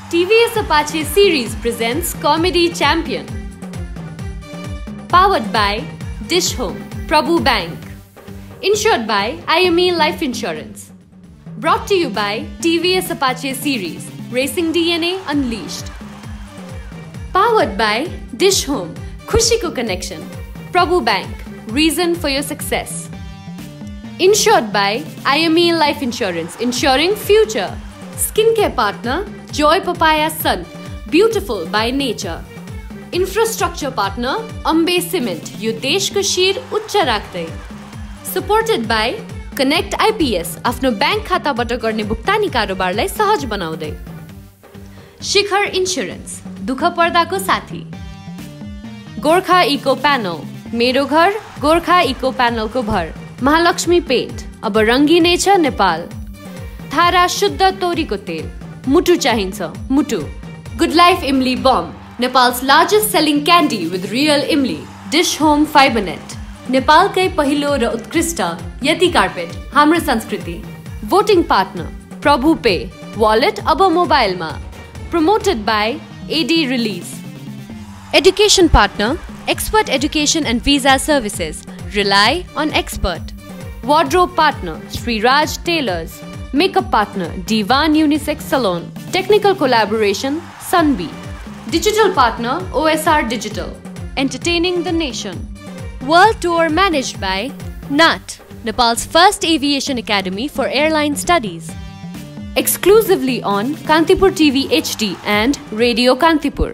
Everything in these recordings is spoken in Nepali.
TVS Apache Series presents Comedy Champion. Powered by Dish Home, Prabhu Bank. Insured by IME Life Insurance. Brought to you by TVS Apache Series, Racing DNA Unleashed. Powered by Dish Home, Khushi Ko Connection. Prabhu Bank, reason for your success. Insured by IME Life Insurance, ensuring future. Skincare partner, Joy Papaya Sun, beautiful by nature. Infrastructure partner, Ambe Cement, यो देशको शिर उच्च राख्दै. Supported by Connect IPS, आफ्नो बैंक खाताबाट गर्ने भुक्तानी कारोबारलाई सहज बनाउँदै. शिखर इन्स्योरेन्स, दुख पर्दाको साथी. गोर्खा इको प्यानल, मेरो घर गोर्खा इको प्यानलको भर. महालक्ष्मी पेन्ट, अब रङ्गिनै छ नेपाल. थारा शुद्ध तोरीको तेल, मुटु चाहिन्छ मुटु. Good Life Imli Bomb, Nepal's largest selling candy with real Imli. Dish Home Fibernet, नेपालकै पहिलो र उत्कृष्ट यति कार्पेट, हाम्रो संस्कृति. Voting partner, Prabhu Pay, wallet अब मोबाइलमा. Promoted by AD Release. Education partner, Expert Education and Visa Services. Rely on expert. Wardrobe partner, Sri Raj Tailors. Makeup partner, Divan Unisex Salon. Technical collaboration, Sunbee. Digital partner, OSR Digital. Entertaining the nation. World tour managed by NAT, Nepal's first aviation academy for airline studies. Exclusively on Kantipur TV HD and Radio Kantipur.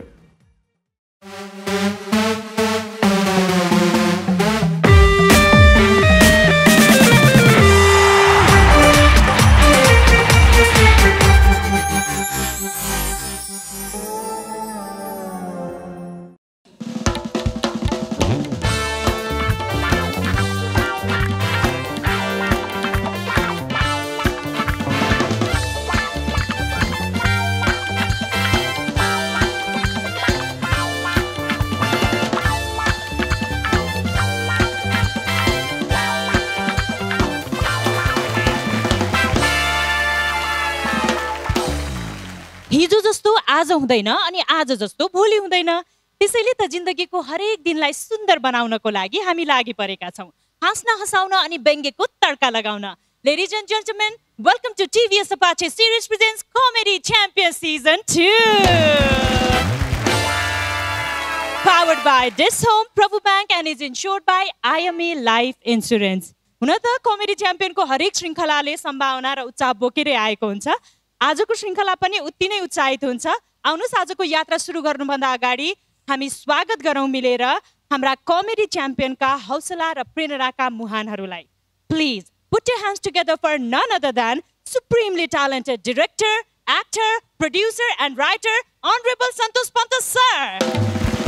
हिजो जस्तो आज हुँदैन अनि आज जस्तो भोलि हुँदैन. त्यसैले त जिन्दगीको हरेक दिनलाई सुन्दर बनाउनको लागि हामी लागि परेका छौं. हाँस्न हँसाउन अनि व्यङ्ग्यको तड्का लगाउन. Ladies and gentlemen, welcome to TVS Apache Series presents Comedy Champion Season 2. Powered by Dish Home, Prabhu Bank and is insured by IME Life Insurance. हुन त कमेडी च्याम्पियनको हरेक श्रृङ्खलाले सम्भावना र उत्साह बोकेरै आएको हुन्छ. आजको श्रृङ्खला पनि उत्ति नै उत्साहित हुन्छ. आउनुस् आजको यात्रा सुरु गर्नुभन्दा अगाडि हामी स्वागत गरौँ मिलेर हाम्रा कमेडी च्याम्पियनका हौसला र प्रेरणाका मुहानहरूलाई. Please put your hands together for none other than supremely talented director, actor, producer and writer Honorable Santosh Panta sir.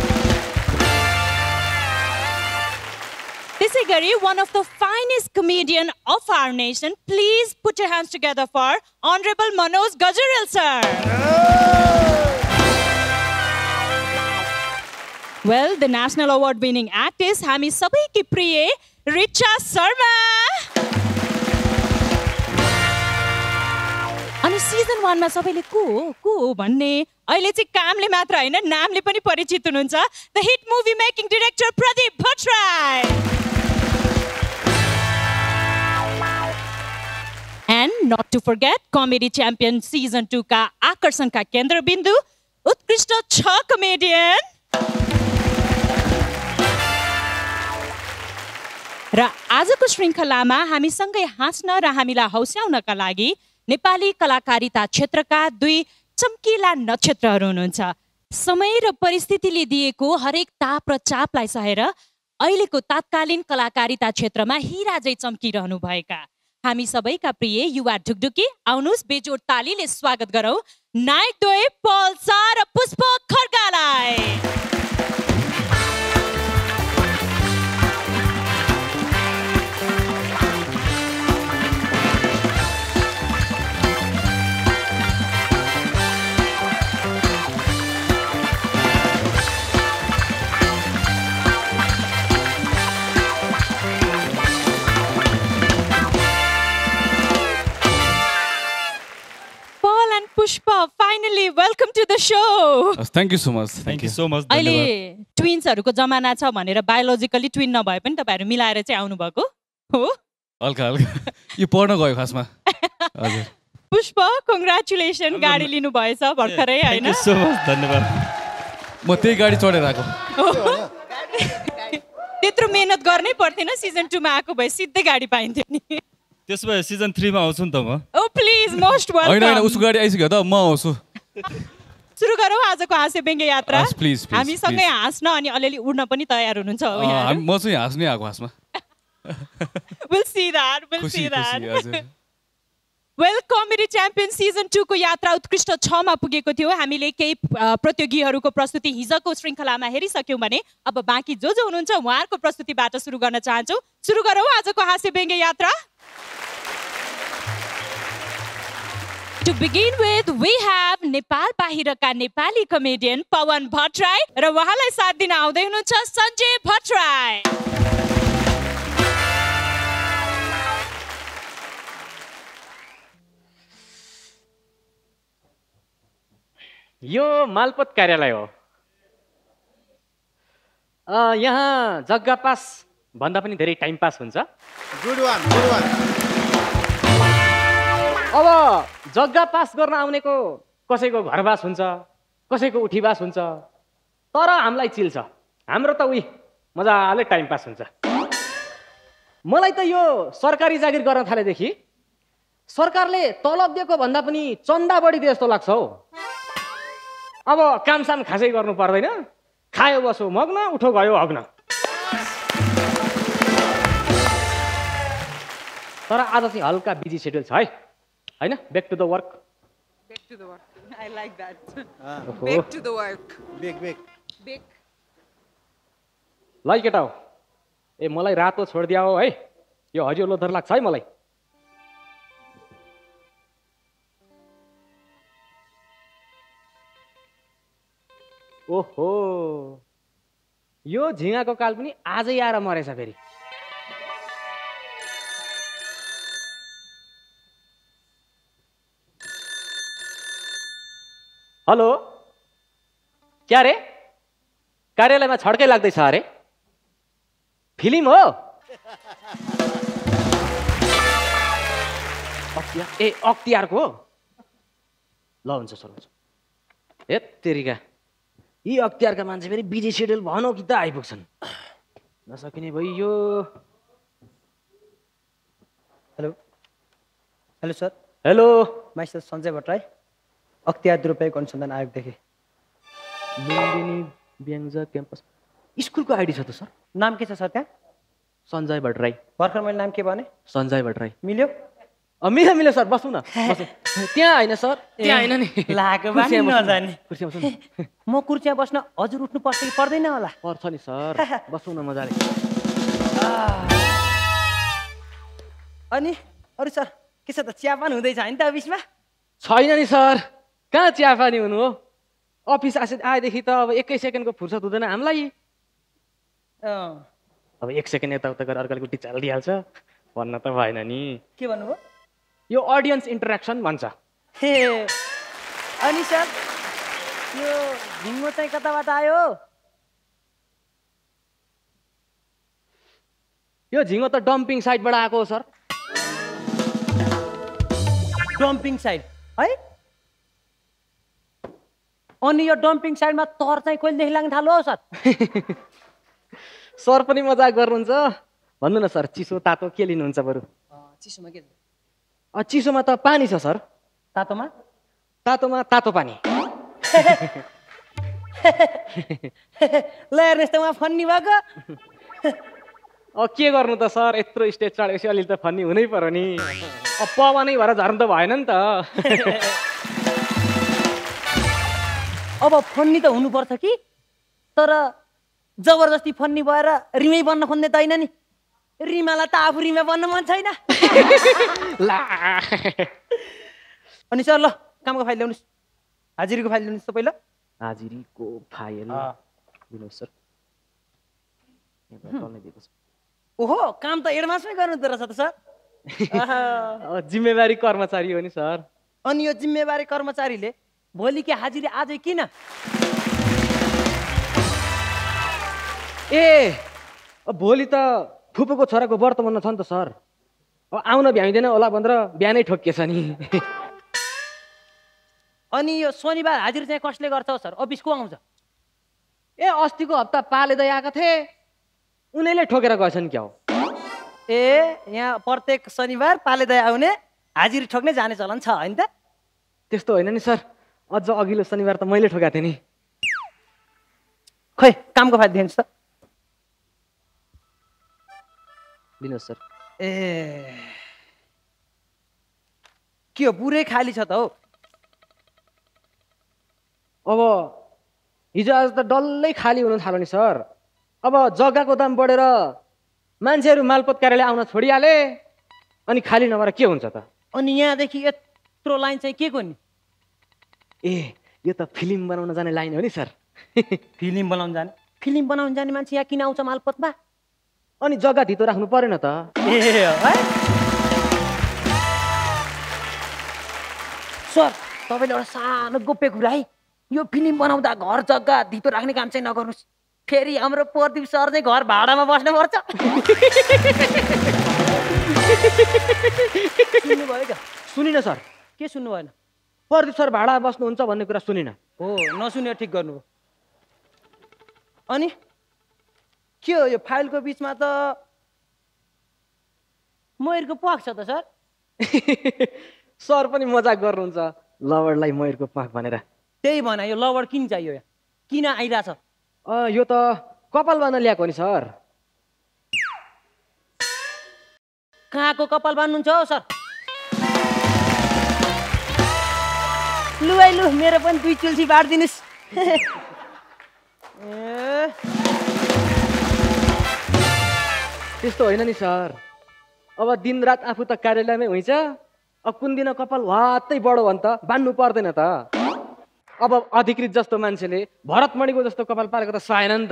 त्यसै गरी one of the finest comedian of our nation, please put your hands together for Honorable Manoj Gajaril sir. Well, the national award winning actress हामी सबैकी प्रिय रिचा शर्मा. अनि सिजन 1 मा सबैले को भन्ने अहिले चाहिँ कामले मात्र हैन नामले पनि परिचित हुनुहुन्छ. The hit movie making director Pradeep Bhattrai. And not to forget, Comedy Champion Season 2 का आकर्षण का केन्द्र बिन्दु उत्कृष्ट 6 कमेडियन र आजको श्रृङ्खलामा हामीसँगै हाँस्न र हामीलाई हौस्याउनका लागि नेपाली कलाकारिता क्षेत्रका 2 चम्किला नक्षत्रहरू हुनुहुन्छ. समय र परिस्थितिले दिएको हरेक ताप र चापलाई सहेर अहिलेको तात्कालीन कलाकारिता क्षेत्रमा हिरा झैं चम्किरहनु भएका हामी सबैका प्रिय युवा ढुकढुकी. आउनुस् बेजोड तालीले स्वागत गरौँ नायक द्वय पल्सा र पुष्प खड्कालाई. Pushpa, finally welcome to the show thank you so much thank you so much अहिले ट्विन्सहरूको जमाना छ भनेर बायोलोजिकली ट्विन नभए पनि तपाईँहरू मिलाएर चाहिँ आउनुभएको हो हल्का हल्का यो पढ्न गयो खासमा हजुर पुष्प कङ्ग्रेचुलेसन गाडी लिनु भएछ भर्खरै थ्याङ्क होइन यू सो मच धन्यवाद म त्यही गाडी चढेर आएको त्यत्रो मेहनत गर्नै पर्थेन सिजन 2 मा आएको भए सिधै गाडी पाइन्थ्यो नि त्यसो भए सिजन 3 मा आउँछु नि त म ओ प्लिज मोस्ट होइन होइन वेलकम उसको गाडी आइसक्यो त म आउँछु सुरु गरौँ आजको हाँस्य व्यङ्ग्य यात्रा प्लिज हामीसँगै हाँस्न अनि अलिअलि उड्न पनि तयार हुनुहुन्छ हो यहाँ म चाहिँ हाँस्नै आएको खासमा We'll see that. We'll खुसी see that. खुसी हजुर वेल कमेडी च्याम्पियन सिजन 2 को यात्रा उत्कृष्ट 6 मा पुगेको थियो हामीले केही प्रतियोगीहरूको प्रस्तुति हिजोको श्रृङ्खलामा हेरिसक्यौँ भने अब बाँकी जो जो हुनुहुन्छ उहाँहरूको प्रस्तुतिबाट सुरु गर्न चाहन्छौँ सुरु गरौँ आजको हाँस्य व्यङ्ग्य यात्रा To begin with, we have Nepal बाहिरका नेपाली कमेडियन पवन भट्टराई र उहाँलाई साथ दिन आउँदै हुनुहुन्छ सञ्जय भट्टराई यो मालपोत कार्यालय हो यहाँ जग्गा पास भन्दा पनि धेरै टाइम पास हुन्छ गुड वान अब जग्गा पास गर्न आउनेको कसैको घरबास हुन्छ कसैको उठीबास हुन्छ तर हामीलाई चिल्छ हाम्रो त उही मजाले टाइम पास हुन्छ मलाई त यो सरकारी जागिर गर्न थालेदेखि सरकारले तलब दिएको भन्दा पनि चन्दा बढी दिए जस्तो लाग्छ हौ अब कामसाम खासै गर्नु पर्दैन खायो बसो मग्न उठो गयो हग्न तर आज चाहिँ हल्का बिजी सेड्युल छ है हैन back to the work I like that. ओहो। Back to the work. बेग ल केटा हो ए मलाई रातो छोडिदिया हो है यो हरियो लोधर लाग्छ है मलाई ओहो यो झिँगाको काल पनि आजै आएर मरेछ फेरि हेलो क्या रे कार्यालयमा छड्कै लाग्दैछ अरे फिल्म हो अख्तियारको हो ल हुन्छ सर हुन्छ ए तेरिका यी अख्तियारका मान्छे फेरि बिजी सेड्युल भनौ कि त आइपुग्छन् नसकिने भइयो hello hello sir hello myself Sanjay Bhattarai अख्तियार दुरुपयोग अनुसन्धान आयोगदेखि लुम्बिनी ब्याङ्जा क्याम्पस स्कुलको आइडी छ त सर नाम के छ सर त्यहाँ सञ्जय भट्टराई भर्खर मैले नाम के भने सञ्जय भट्टराई मिल्यो मिल्यो मिल्यो सर बस्नु न बस्नु त्यहाँ होइन सर त्यहाँ होइन नि लागेको बानी कुर्सीमा बस्नु। नजाने। कुर्सीमा बस्नु न। म कुर्सीमा बस्न हजुर उठ्नु पर्छ कि पर्दैन होला पर्छ नि सर बस्नु न मजाले अनि अरू सर के छ त चियापान हुँदैछ होइन त अफिसमा छैन नि सर कहाँ चिया पानी हुनु हो अफिस आएदेखि त अब एकै सेकेन्डको फुर्सद हुँदैन हामीलाई अब एक सेकेन्ड यताउता गरेर अर्काले गुटी चालिदिइहाल्छ भन्न त भएन नि के भन्नुभयो यो अडियन्स इन्टरेक्सन भन्छ हे अनि सर यो झिङ्गो चाहिँ कताबाट आयो यो झिङ्गो त डम्पिङ साइडबाट आएको हो सर डम्पिङ साइड है अनि यो डम्पिङ साइडमा तर चाहिँ कहिलेदेखि लाग्न थाल्यो हौ सर सर पनि मजाक गर्नुहुन्छ भन्नु न सर चिसो तातो के लिनुहुन्छ बरु चिसोमा के चिसोमा त पानी छ सर तातोमा तातोमा तातो पानी ल हेर्नुहोस् त उहाँ फन्नी भएको के गर्नु त सर यत्रो स्टेज चढेपछि अलिअलि त फन्नी हुनै पर्यो नि अब पवनै भएर झर्नु त भएन नि त अब फन्नी त हुनुपर्छ कि तर जबरजस्ती फन्नी भएर रिमै बन्न खोज्ने त होइन नि रिमालाई त आफू रिमा बन्न मन छैन ला अनि सर ल कामको फाइल ल्याउनुहोस् हाजिरीको फाइल ल्याउनुहोस् त पहिला हाजिरीको फाइल दिनुहोस् सर दिएको छ ओहो काम त एडभान्समै गर्नु रहेछ त सर जिम्मेवारी कर्मचारी हो नि सर अनि यो जिम्मेवारी कर्मचारीले भोलिको हाजिरी आजै किन? ए भोलि त फुपूको छोराको व्रत बन्न छ नि त सर। अब आउन भ्याइँदैन होला भनेर बिहानै ठोकिएछ नि। अनि यो शनिबार हाजिरी चाहिँ कसले गर्छ हो सर? अफिस को आउँछ? ए अस्तिको हप्ता पालेदै आएका थिए, उनीहरूले ठोकेर गएछन् क्या हो। ए यहाँ प्रत्येक शनिबार पालेदै आउने हाजिरी ठोक्ने जाने चलन छ होइन त? त्यस्तो होइन नि सर, अझ अघिल्लो शनिबार त मैले ठोकाएको थिएँ नि। खै कामको फाइदा दिनुहोस् त। दिनुहोस् सर। ए के हो पुरै खाली छ त हौ? अब हिजो आज त डल्लै खाली हुन थाल्यो नि सर। अब जग्गाको दाम बढेर मान्छेहरू मालपोत कार्यालय आउन छोडिहाले, अनि खाली नभएर के हुन्छ त? अनि यहाँदेखि यत्रो लाइन चाहिँ के को नि? ए यो त फिल्म बनाउन जाने लाइन हो नि सर। फिल्म बनाउन जाने? फिल्म बनाउन जाने मान्छे यहाँ किन आउँछ मालपोतमा? अनि जग्गा धितो राख्नु परेन त? ए है सर, तपाईँले एउटा सानो गोप्य कुरा है, यो फिल्म बनाउँदा घर जग्गा धितो राख्ने काम चाहिँ नगर्नुहोस्। फेरि हाम्रो प्रदीप सर चाहिँ घर भाडामा बस्नुपर्छ। सुन्नुभयो क्या? सुनिन सर। के सुन्नु भएन? प्रदीप सर भाडा बस्नुहुन्छ भन्ने कुरा सुनिन। हो नसुने ठिक गर्नुभयो। अनि के हो यो फाइलको बिचमा त मयूरको प्वाख छ त सर? सर पनि मजाक गर्नुहुन्छ, लवरलाई मयूरको प्वाख भनेर। त्यही भन, यो लवर किन चाहियो यहाँ? किन आइरहेछ? यो त कपाल बाँध्न ल्याएको नि सर। कहाँको कपाल बान्नुहुन्छ हौ सर? लु है लु, मेरो पनि 2 चुल्सी बाँडिदिनुहोस्। त्यस्तो होइन नि सर। अब दिनरात आफू त कार्यालयमै हुन्छ, अब कुन दिन कपाल वात्तै बढो भने त बान्नु पर्दैन त। अब अधिकृत जस्तो मान्छेले भरतमणिको जस्तो कपाल पालेको त सुहाएन नि त।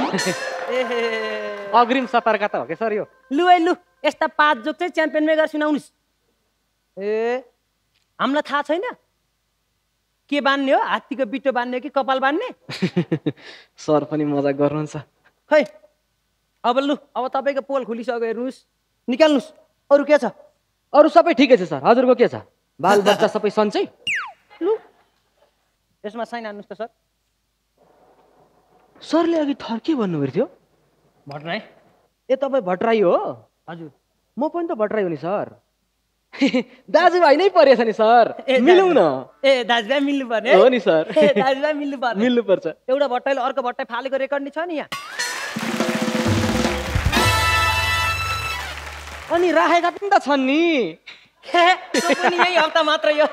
अग्रिम सतर्कता हो क्या सर यो। लु है लु, यस्ता 5 जोक चाहिँ च्याम्पियनमै गरेर सुनाउनुहोस्। ए हामीलाई थाहा छैन के बान्ने हो? हात्तीको बिटो बान्ने हो कि कपाल बान्ने? सर पनि मजाक गर्नुहुन्छ। खै अब लु, अब तपाईँको पोल खुलिसक्यो, हेर्नुहोस्, निकाल्नुहोस्। अरू के छ? अरू सबै ठिकै छ सर। हजुरको के छ? बालबच्चा सबै सन्चै? लु यसमा साइन हान्नुहोस् त सर। सरले अघि थर के भन्नुभएको थियो? भट्टराई। ए तपाईँ भट्टराई हो? हजुर। म पनि त भट्टराई हो नि सर। दाजुभाइ नै परेछ नि सर, मिलौँ न। ए दाजुभाइ मिल्नु पर्ने हो नि सर। ए दाजुभाइ मिल्नु पर्ने। मिल्नुपर्छ। एउटा भट्टाइले अर्को भट्टाइ फालेको रेकर्ड नि छ नि यहाँ। अनि राखेका पनि त छन् नि। त्यो पनि यही हप्ता मात्र यो।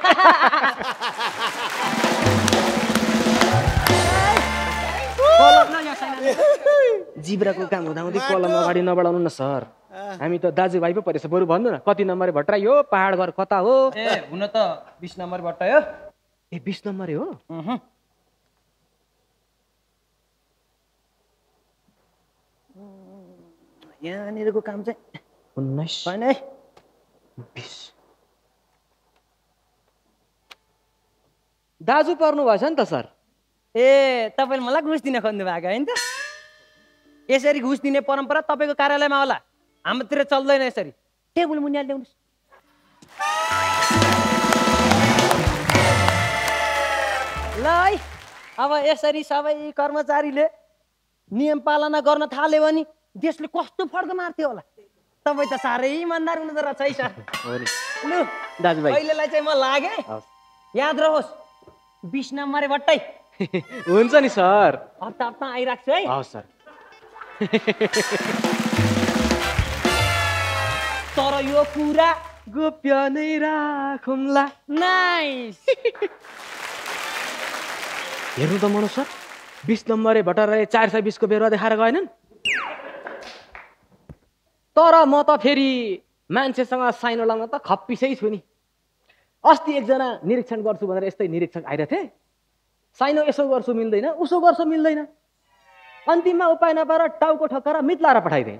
जिब्राको काम हुँदाहुँदै कलम अगाडि नबढाउनु न सर। हामी त दाजुभाइ पो परेछ। बरु भन्नु न कति नम्बर भट्टराई हो, पहाड घर कता हो? ए हुन त 20 नम्बर भट्टाइ हो। ए 20 नम्बरै हो? यहाँनिरको काम चाहिँ 19 होइन है। 20 दाजु पर्नु भएछ नि त सर। ए तपाईँले मलाई घुस दिन खोज्नु भएको होइन त? यसरी घुस दिने परम्परा तपाईँको कार्यालयमा होला, हाम्रोतिर चल्दैन यसरी। टेबल मुनि ल्याउनुहोस्। ल है, अब यसरी सबै कर्मचारीले नियम पालना गर्न थाल्यो भने देशले कस्तो फड्को मार्थ्यो होला। तपाईँ त साह्रै इमान्दार हुनु त रहेछ है सर। लु दाजुभाइ अहिलेलाई चाहिँ म लागेँ। याद रहोस् 20 नम्बरे भट्टाइ। हुन्छ नि सर। हप्ता हप्ता आइराख्छु है। हवस् सर। तर यो कुरा गोप्य नै राखौँला। नाइस। हेर्नु त मनोज सर, 20 नम्बरे भट्टराईले 420 को बेरुवा देखाएर गएनन्। तर म त फेरि मान्छेसँग साइनो लाउन त खप्पिसै छु नि। अस्ति एकजना निरीक्षण गर्छु भनेर यस्तै निरीक्षक आइरहेथे। साइनो यसो गर्छु मिल्दैन, उसो गर्छु मिल्दैन। अन्तिममा उपाय नपाएर टाउको ठक्कर मितलाएर पठाइदिएँ।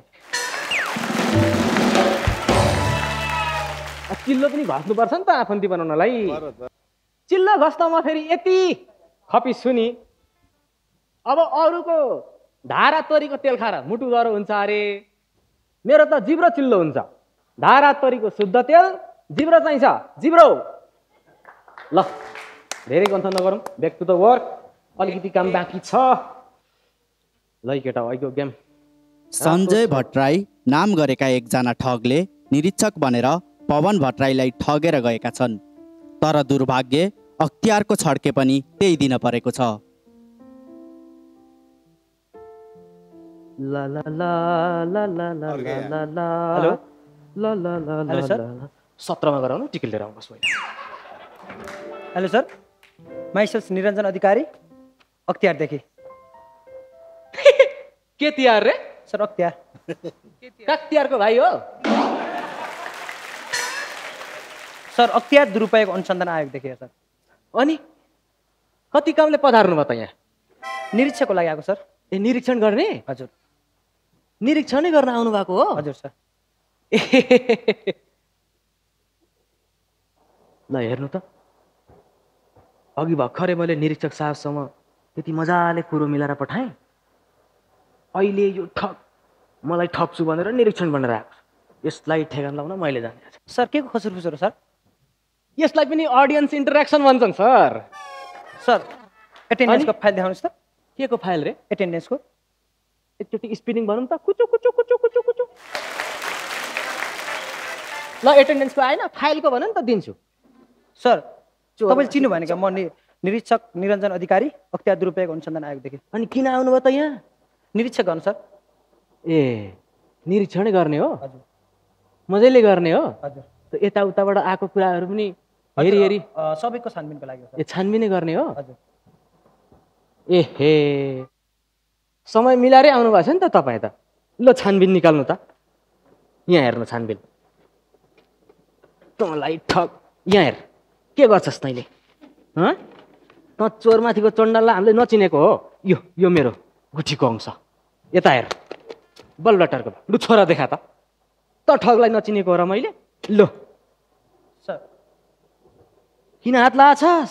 किल्लो पनि घस्नुपर्छ नि त आफन्ती बनाउनलाई। चिल्लो घस्दामा फेरि यति खपिसु नि अब अरूको धारा तोरीको तेल खाएर मुटु ज्वरो हुन्छ अरे मेरो त जिब्रो चिल्लो हुन्छ धारा तोरीको शुद्ध तेल जिब्रो चाहिन्छ जिब्रो ल धेरै गन्थ नगरौँ ब्याक टु द वर्क अलिकति काम बाँकी छ ल केटा अहिलेको गेम सञ्जय भट्टराई नाम गरेका एकजना ठगले निरीक्षक बनेर पवन भट्टराईलाई ठगेर गएका छन् तर दुर्भाग्य अख्तियारको छड्के पनि त्यही दिन परेको छ ला ला ला ला ला ला ला ला हेलो ला ला ला ला सर 17 मा गराउनु टिकट लिएर आउनुहोस् भाइ hello sir myself Niranjan Adhikari अख्तियारदेखि के तिहार रे सर अख्तियार काक्तियारको भाइ हो सर अख्तियार दुरुपयोग अनुसन्धान आयोगदेखि हो सर अनि कति कामले पधार्नु भयो त यहाँ निरीक्षकको लागि आएको सर ए निरीक्षण गर्ने हजुर निरीक्षणै गर्न आउनु भएको हो हजुर सर ल हेर्नु त अघि भर्खरै मैले निरीक्षक साहबसँग त्यति मजाले कुरो मिलाएर पठाएँ अहिले यो ठग मलाई ठग्छु भनेर निरीक्षण भनेर आएको यसलाई ठेगान लाउन मैले जाने सर के को खसुर खुसुर हो सर यसलाई पनि अडियन्स इन्टरेक्सन भन्छन् सर सर एटेन्डेन्सको फाइल देखाउनुहोस् त के को फाइल रे एटेन्डेन्सको एकचोटि स्पिनिङ भनौँ त कुचु कुचु कुचु कुचु कुचु ल एटेन्डेन्सको आएन फाइलको भन नि त दिन्छु सर तपाईँले चिन्नु भएन क्या म निरीक्षक निरञ्जन अधिकारी अख्तियार दुरुपयोग अनुसन्धान आयोगदेखि अनि किन आउनुभयो त यहाँ निरीक्षक गर्नु सर ए निरीक्षणै गर्ने हो हजुर मजाले गर्ने हो हजुर त यताउताबाट आएको कुराहरू पनि हेरी हेरी सबैको छानबिनको लागि हो ए छानबिनै गर्ने हो हजुर ए हे समय मिलाएरै आउनु भएको छ नि त तपाईँ त ल छानबिन निकाल्नु त यहाँ हेर्नु छानबिन तँलाई ठग यहाँ हेर के गर्छस् तैँले त चोरमाथिको चण्डाललाई हामीले नचिनेको हो यो मेरो गुठीको अंश यता हेर बलबटारको लु छोरा देखा त ठगलाई नचिनेको हो र मैले लो सर किन हात लाछस्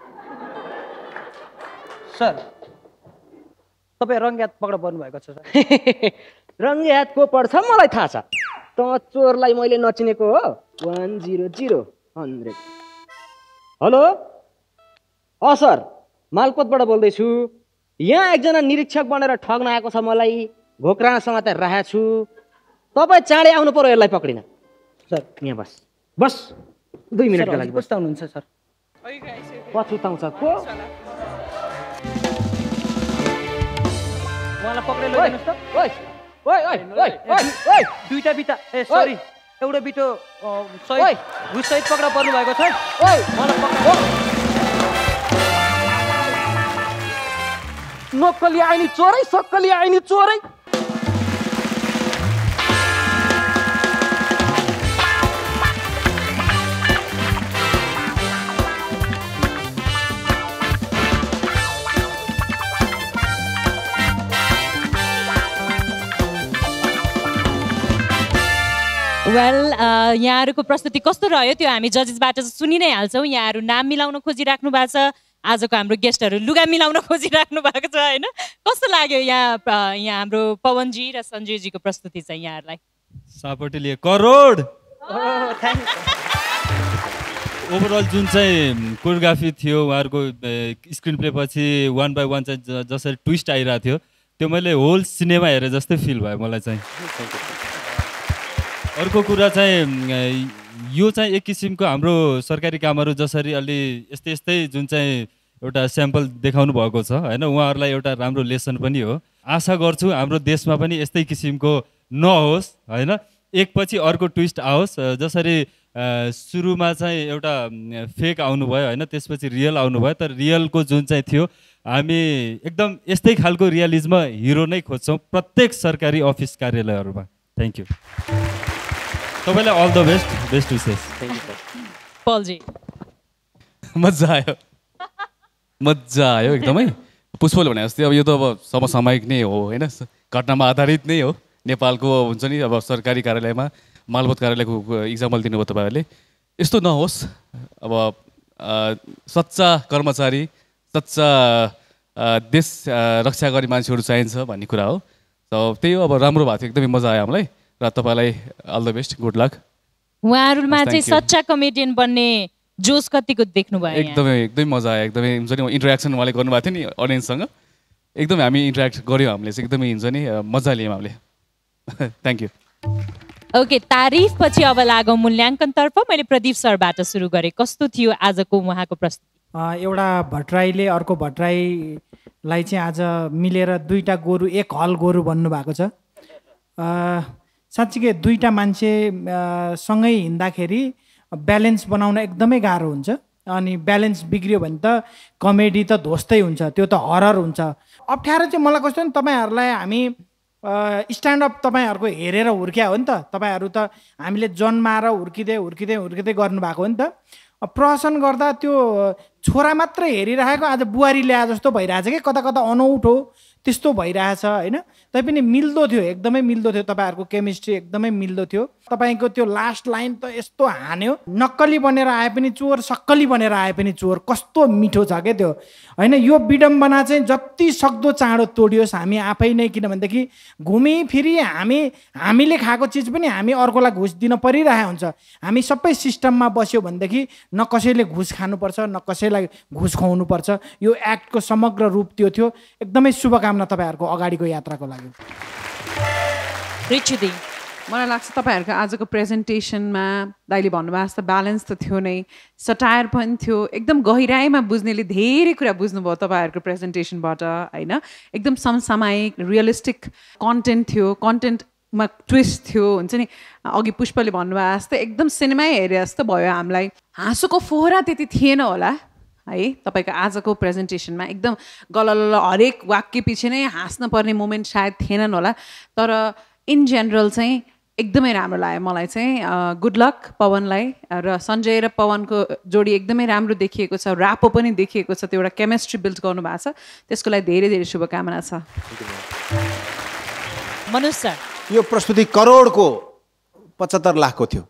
सर तपाईँ रङ्गे हात पक्र पर्नु भएको छ सर रङ्गे हात को पर्छ मलाई थाहा छ त चोरलाई मैले नचिनेको हो 100 हेलो सर मालपोतबाट बोल्दैछु यहाँ एकजना निरीक्षक बनेर ठग्न आएको छ मलाई घोक्रामा समातेर राखेको छु तपाईँ चाँडै आउनु पर्यो यसलाई पक्रिन सर यहाँ बस 2 मिनटको लागि बस कस्तो हुनुहुन्छ सर पछुताउँछ को उहाँलाई पक्रेर लैजानुहोस् त ओइ ओइ ओइ ओइ ओइ दुईटा बिटा ए सरी एउटा बिटो सहित घुस सहित पक्रा पर्नु भएको छ ओइ मलाई पक्रा नक्कली आइनी चोरै सक्कली आइनी चोरै वेल यहाँहरूको प्रस्तुति कस्तो रह्यो त्यो हामी जजेसबाट सुनि नै हाल्छौँ यहाँहरू नाम मिलाउन खोजिराख्नु भएको छ आजको हाम्रो गेस्टहरू लुगा मिलाउन खोजिराख्नु भएको छ होइन कस्तो लाग्यो यहाँ हाम्रो पवनजी र सञ्जयजीको प्रस्तुति चाहिँ यहाँहरूलाई सापटेले करोड ओभरअल जुन चाहिँ कोरियोग्राफी थियो उहाँहरूको स्क्रिन प्ले पछि 1 बाई 1 चाहिँ जसरी ट्विस्ट आइरहेको थियो त्यो मैले होल सिनेमा हेरे जस्तै फिल भयो मलाई चाहिँ अर्को कुरा चाहिँ यो चाहिँ एक किसिमको हाम्रो सरकारी कामहरू जसरी अलि यस्तै यस्तै जुन चाहिँ एउटा स्याम्पल देखाउनु भएको छ होइन उहाँहरूलाई एउटा राम्रो लेसन पनि हो आशा गर्छु हाम्रो देशमा पनि यस्तै किसिमको नहोस् होइन एकपछि अर्को ट्विस्ट आओस् जसरी सुरुमा चाहिँ एउटा फेक आउनुभयो होइन त्यसपछि रियल आउनुभयो तर रियलको जुन चाहिँ थियो हामी एकदम यस्तै खालको रियलिजम हिरो नै खोज्छौँ प्रत्येक सरकारी अफिस कार्यालयहरूमा थ्याङ्क यू तपाईँलाई अल द बेस्ट विशेष पलजी मजा आयो एकदमै पुष्पले भने जस्तै अब यो त अब समसामयिक नै हो होइन घटनामा आधारित नै हो नेपालको हुन्छ नि अब सरकारी कार्यालयमा मालपोत कार्यालयको इक्जाम्पल दिनुभयो तपाईँहरूले यस्तो नहोस् अब सच्चा कर्मचारी, सच्चा देश रक्षा गर्ने मान्छेहरू चाहिन्छ भन्ने कुरा हो। सो त्यही हो, अब राम्रो भएको थियो, एकदमै मजा आयो हामीलाई र तपाईँलाई all the best, good luck. उहाँहरूमा चाहिँ सच्चा कमेडियन बन्ने जोस कतिको देख्नुभयो? एकदमै मजा आयो, एकदमै हुन्छ नि इन्टरेक्सन उहाँले गर्नुभएको थियो नि अडियन्ससँग, एकदमै हामी इन्टरेक्ट गऱ्यौँ हामीले चाहिँ, एकदमै हुन्छ नि मजा लियौँ हामीले। Thank you. ओके, तारिफ पछि अब लागौँ मूल्याङ्कनतर्फ। मैले प्रदीप सरबाट सुरु गरेँ, कस्तो थियो आजको उहाँको प्रस्तुति? एउटा भट्टराईले अर्को भट्टराईलाई चाहिँ आज मिलेर दुईटा गोरु एक हल गोरु भन्नुभएको छ। साँच्चीकै दुईटा मान्छे सँगै हिँड्दाखेरि ब्यालेन्स बनाउन एकदमै गाह्रो हुन्छ, अनि ब्यालेन्स बिग्रियो भने त कमेडी त ध्वस्तै हुन्छ, त्यो त हरर हुन्छ। अप्ठ्यारो चाहिँ मलाई कस्तो नि, तपाईँहरूलाई हामी स्ट्यान्डअप तपाईँहरूको हेरेर हुर्क्या हो नि त, तपाईँहरू त हामीले जन्माएर हुर्किँदै हुर्किँदै हुर्किँदै गर्नुभएको हो नि त। प्रहसन गर्दा त्यो छोरा मात्रै हेरिरहेको आज बुहारी ल्याए जस्तो भइरहेछ कि, कता कता अनौठो त्यस्तो भइरहेछ होइन। तैपनि मिल्दो थियो, एकदमै मिल्दो थियो, तपाईँहरूको केमिस्ट्री एकदमै मिल्दो थियो। तपाईँको त्यो लास्ट लाइन त यस्तो हान्यो, नक्कली बनेर आए पनि चोर, सक्कली बनेर आए पनि चोर, कस्तो मिठो छ क्या त्यो होइन। यो विडम्बना चाहिँ जति सक्दो चाँडो तोडियोस् हामी आफै नै, किनभनेदेखि घुमिफिरी हामीले खाएको चिज पनि हामी अर्कोलाई घुस दिन परिरहेको हुन्छ। हामी सबै सिस्टममा बस्यो भनेदेखि न कसैले घुस खानुपर्छ, न कसैलाई घुस खुवाउनुपर्छ। यो एक्टको समग्र रूप त्यो थियो। एकदमै शुभकामना तपाईँहरूको अगाडिको यात्राको लागि। मलाई लाग्छ तपाईँहरूको आजको प्रेजेन्टेसनमा दाइले भन्नुभएको जस्तो ब्यालेन्स त थियो नै, सटायर पनि थियो, एकदम गहिराइमा बुझ्नेले धेरै कुरा बुझ्नुभयो तपाईँहरूको प्रेजेन्टेसनबाट होइन। एकदम समसामयिक रियलिस्टिक कन्टेन्ट थियो, कन्टेन्टमा ट्विस्ट थियो हुन्छ नि। अघि पुष्पले भन्नुभयो जस्तो एकदम सिनेमै हेरे जस्तो भयो हामीलाई। हाँसोको फोहरा त्यति थिएन होला है तपाईँको आजको प्रेजेन्टेसनमा, एकदम गलल हरेक वाक्य पछि नै हाँस्न पर्ने मोमेन्ट सायद थिएनन् होला, तर इन जेनरल चाहिँ एकदमै राम्रो लाग्यो मलाई चाहिँ। गुड लक पवनलाई, र सञ्जय र पवनको जोडी एकदमै राम्रो देखिएको छ, ऱ्यापो पनि देखिएको छ, त्यो एउटा केमिस्ट्री बिल्ड गर्नुभएको छ, त्यसको लागि धेरै धेरै शुभकामना छ। मनोज सर, यो प्रस्तुति करोडको 75 लाखको थियो।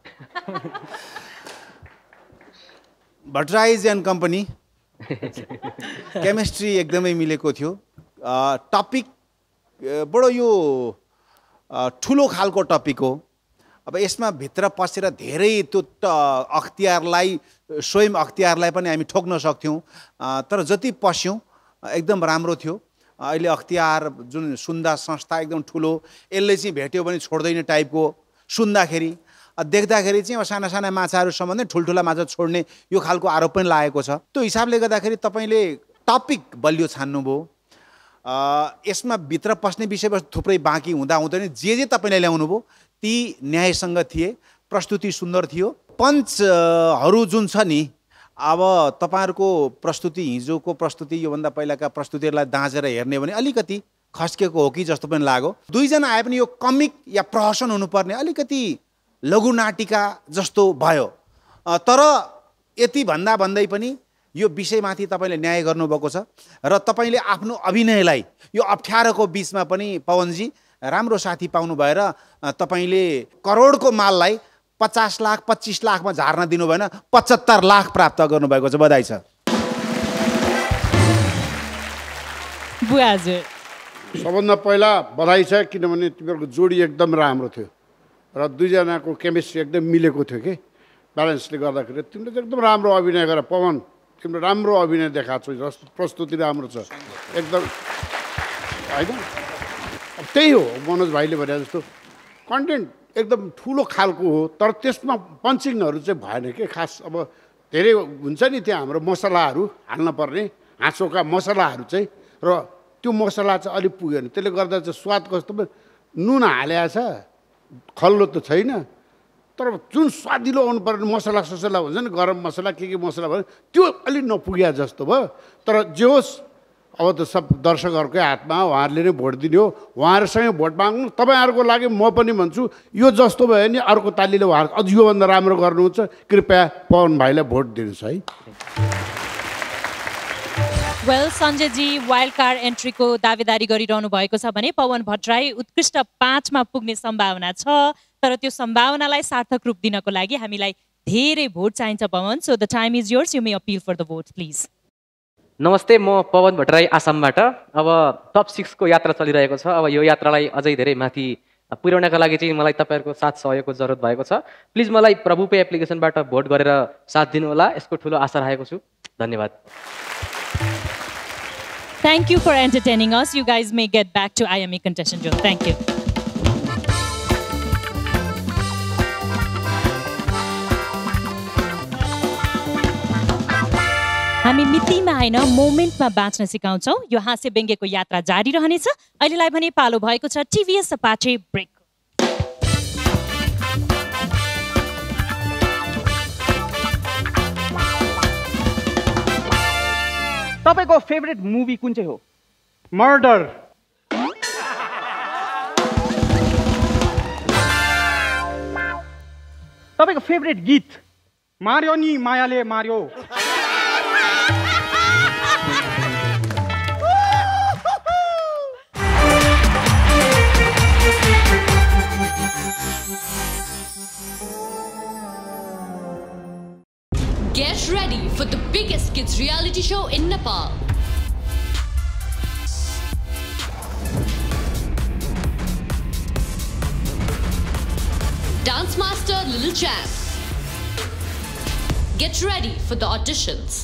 भट्टराइज एन्ड कम्पनी केमिस्ट्री एकदमै मिलेको थियो। टपिक बडो यो ठुलो खालको टपिक हो। अब यसमा भित्र पसेर धेरै त्यो अख्तियारलाई, स्वयं अख्तियारलाई पनि हामी ठोक्न सक्थ्यौँ, तर जति पस्यौँ एकदम राम्रो थियो। अहिले अख्तियार जुन सुन्दा संस्था एकदम ठुलो, यसले चाहिँ भेट्यो भने छोड्दैन टाइपको सुन्दाखेरि, देख्दाखेरि चाहिँ साना साना माछाहरूसम्म नै ठुल्ठुला माछा छोड्ने यो खालको आरोप पनि लागेको छ। त्यो हिसाबले गर्दाखेरि तपाईँले टपिक बलियो छान्नुभयो। यसमा भित्र पस्ने विषयवस्तु थुप्रै बाँकी हुँदा हुँदैन जे तपाईँले ल्याउनु भयो ती न्यायसँग थिए, प्रस्तुति सुन्दर थियो। पञ्चहरू जुन छ नि, अब तपाईँहरूको प्रस्तुति, हिजोको प्रस्तुति, योभन्दा पहिलाका प्रस्तुतिहरूलाई दाँजेर हेर्ने भने अलिकति खस्केको हो कि जस्तो पनि लाग्यो। दुईजना आए पनि यो कमिक या प्रहसन हुनुपर्ने अलिकति लघु नाटिका जस्तो भयो। तर यति भन्दै पनि यो विषयमाथि तपाईँले न्याय गर्नुभएको छ र तपाईँले आफ्नो अभिनयलाई यो अप्ठ्यारोको बिचमा पनि पवनजी राम्रो साथी पाउनु भएर तपाईँले करोडको माललाई 50 लाख 25 लाखमा झार्न दिनु भएन, 75 लाख प्राप्त गर्नुभएको छ। बधाई छ। सबभन्दा पहिला बधाई छ, किनभने तिमीहरूको जोडी एकदम राम्रो थियो र दुईजनाको केमिस्ट्री एकदम मिलेको थियो कि, ब्यालेन्सले गर्दाखेरि तिमीले चाहिँ एकदम राम्रो अभिनय गर। पवन, तिम्रो राम्रो अभिनय देखाएको छ, प्रस्तुति राम्रो छ एकदम होइन। अब त्यही हो मनोज भाइले भने जस्तो कन्टेन्ट एकदम ठुलो खालको हो, तर त्यसमा पञ्चिङहरू चाहिँ भएन कि खास। अब धेरै हुन्छ नि त्यहाँ हाम्रो मसलाहरू हाल्न पर्ने, हाँसोका मसलाहरू चाहिँ, र त्यो मसला चाहिँ अलिक पुगेन, त्यसले गर्दा चाहिँ स्वाद कस्तो पनि नुन हालेको छ, खल्लो त छैन, तर जुन स्वादिलो आउनुपर्ने मसला ससला हुन्छ नि, गरम मसला के मसला भयो त्यो अलिक नपुग्या जस्तो भयो। तर जे होस्, अब त सब दर्शकहरूकै हातमा, उहाँहरूले नै भोट दिने हो, उहाँहरूसँगै भोट माग्नु। तपाईँहरूको लागि म पनि भन्छु, यो जस्तो भयो नि अर्को तालीले उहाँहरू अझ योभन्दा राम्रो गर्नुहुन्छ, कृपया पवन भाइलाई भोट दिनुहोस् है। वेल, सञ्जयजी वाइल्ड कार्ड एन्ट्रीको दावेदारी गरिरहनु भएको छ भने पवन भट्टराई उत्कृष्ट 5 मा पुग्ने सम्भावना छ, तर त्यो सम्भावनालाई सार्थक रूप दिनको लागि हामीलाई धेरै भोट चाहिन्छ Pawan, so the time is yours, you may appeal for the vote please. नमस्ते, म पवन भट्टराई आसामबाट। अब टप 6 को यात्रा चलिरहेको छ। अब यो यात्रालाई अझै धेरै माथि पुर्याउनका लागि चाहिँ मलाई तपाईँहरूको साथ सहयोगको जरुरत भएको छ। प्लिज मलाई प्रभु पे एप्लिकेसनबाट भोट गरेर साथ दिनुहोला, यसको ठुलो आशा राखेको छु। धन्यवाद। Thank you for entertaining us. You guys may get back to IME contestant zone. Thank you. हामी मितिमा हैन मोमेन्टमा बाँच्न सिकाउँछौँ। यो हास्य व्यङ्ग्यको यात्रा जारी रहनेछ। अहिलेलाई भने पालो भएको छ टिभीएस अपाचे ब्रेक। तपाईको फेभरेट मुभी कुन चाहिँ हो? मर्डर। तपाईको फेभरेट गीत? मार्यो नि मायाले मार्यो। Get ready for the biggest kids reality show in Nepal. Dance Master Little Champ. Get ready for the auditions.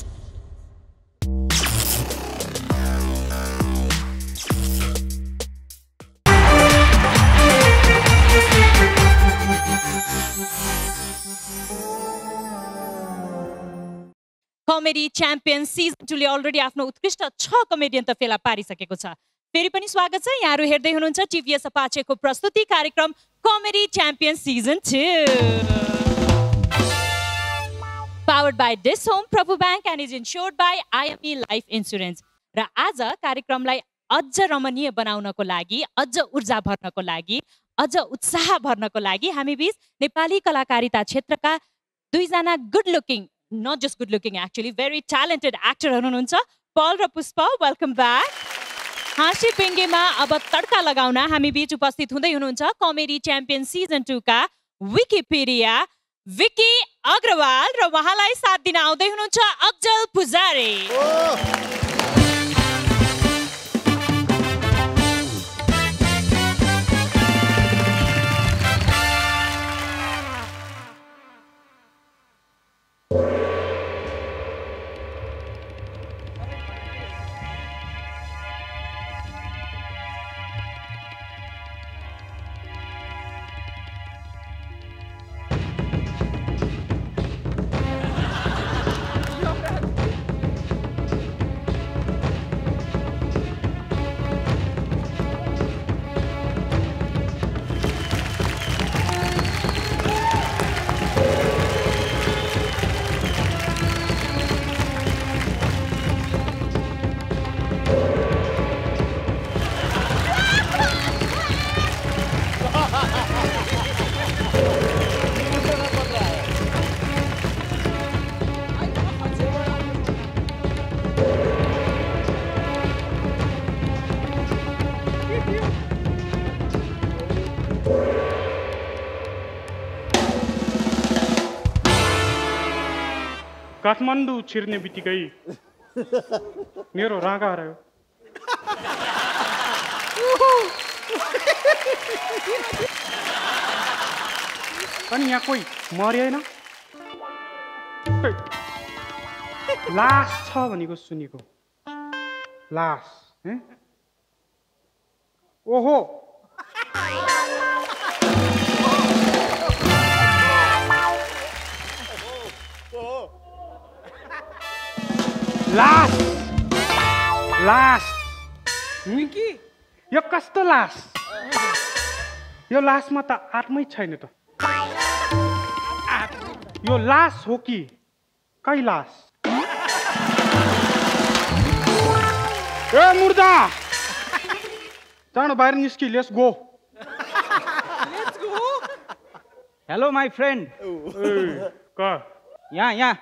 Comedy champion season 2 ले अलरेडी आफ्नो उत्कृष्ट 6 कमेडियन त फेला पारिसकेको छ। फेरि पनि स्वागत छ, यहाँहरू हेर्दै हुनुहुन्छ टिभीएस अपाचेको प्रस्तुति कार्यक्रम comedy champion season 2। Powered by This Home, Prabhu Bank and is insured by IME Life Insurance. र आज कार्यक्रमलाई अझ रमणीय बनाउनको लागि, अझ ऊर्जा भर्नको लागि, अझ उत्साह भर्नको लागि हामी बीच नेपाली कलाकारिता क्षेत्रका दुईजना good looking, not just good looking actually, very talented actor हुनुहुन्छ पल र पुष्प। Welcome back. हाँसी व्यङ्ग्यमा अब तड्का लगाउन हामी बीच उपस्थित हुँदै हुनुहुन्छ कमेडी च्याम्पियन सिजन 2 का विकिपीडिया विकी अग्रवाल र उहाँलाई साथ दिन आउँदै हुनुहुन्छ अफजल पुजारी। काठमाडौँ छिर्ने बित्तिकै मेरो रागा हरायो। अनि यहाँ कोही मरेन? लास छ भनेको सुनेको। लास ओहो, लास लास मिकी, यो कस्तो लास? यो लासमा त आत्मै छैन त। यो लास हो कि कैलाश? ए मुर्दा, चाँडो बाहिर निस्कि, let's go. Hello my friend. यहाँ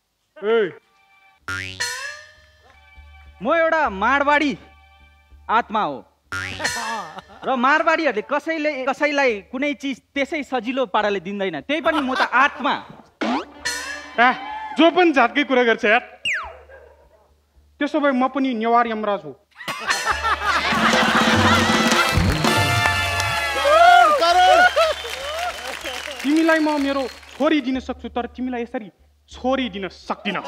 म एउटा मारवाडी आत्मा हो र मारवाडीहरूले कसैलाई कुनै चिज त्यसै सजिलो पाराले दिँदैन, त्यही पनि म त आत्मा। जो पनि जातकै कुरा गर्छ यार। त्यसो भए म पनि नेवार यमराज हो। तिमीलाई म मेरो छोरी दिन सक्छु तर तिमीलाई यसरी छोरी दिन सक्दिन।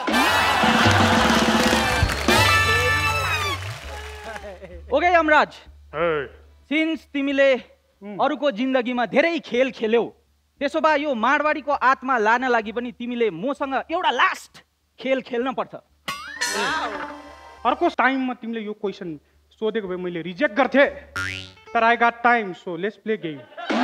ओके यमराज, सिन्स तिमीले अरूको जिन्दगीमा धेरै खेल खेल्यौ, त्यसो भए यो माडवाडीको आत्मा लान लागि पनि तिमीले मसँग एउटा लास्ट खेल खेल्न पर्छ। अर्को टाइममा तिमीले यो क्वेसन सोधेको भए मैले रिजेक्ट गर्थे, तर I got time, so let's play game.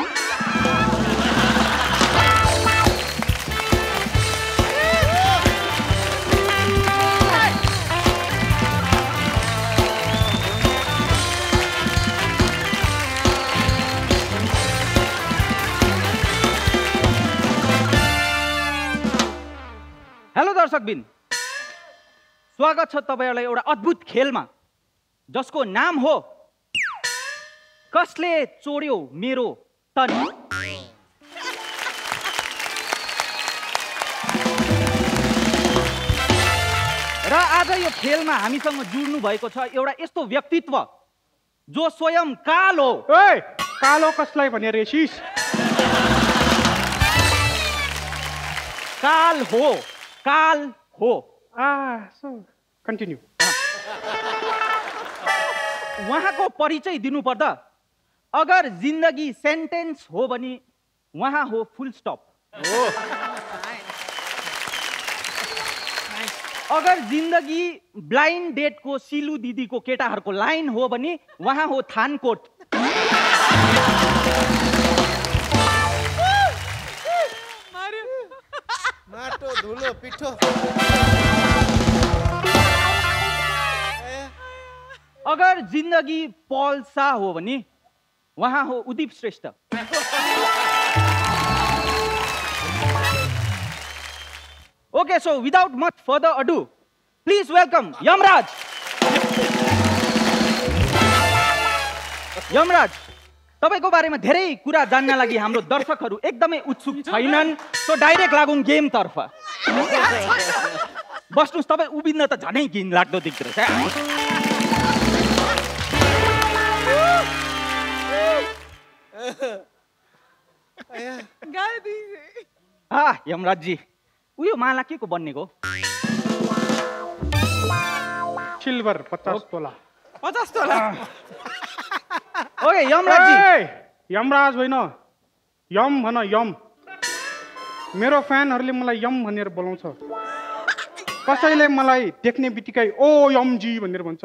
Hello दर्शकबिन, स्वागत छ तपाईहरुलाई एउटा अद्भुत खेलमा जसको नाम हो कसले चोड्यो मेरो तन। र आज यो खेलमा हामीसँग जुड्नु भएको छ एउटा यस्तो व्यक्तित्व जो स्वयं काल हो। कालो कसलाई भने रेसिस? काल हो, काल हो। So continue. उहाँको परिचय दिनुपर्दा अगर जिन्दगी सेन्टेन्स हो भने उहाँ हो फुल स्टप। अगर जिन्दगी ब्लाइन्ड डेटको सिलु दिदीको केटाहरूको लाइन हो भने उहाँ हो थानकोट। माटो धुलो पिठो। अगर जिन्दगी पल्सा हो भने वहाँ हो Udeep Shrestha. Okay, so without much further ado please welcome Yamraj. Yamraj, तपाईको बारेमा धेरै कुरा जान्न लागि हाम्रो दर्शकहरू एकदमै उत्सुक छैनन्, सो डाइरेक्ट लागौँ गेम तर्फ। बस्नुस्, तपाईँ उभिन्न त झनै घिन लाग्दो देख्दो रहेछ। यमराज जी, उयो माला के को बन्नेको? सिल्भर 50 तोला। 50 तोला? ओके यमराज जी। यमराज होइन, यम भन, यम। मेरो फ्यानहरूले मलाई यम भनेर बोलाउँछ। कसैले मलाई देख्ने बित्तिकै ओ यम जी भनेर भन्छ।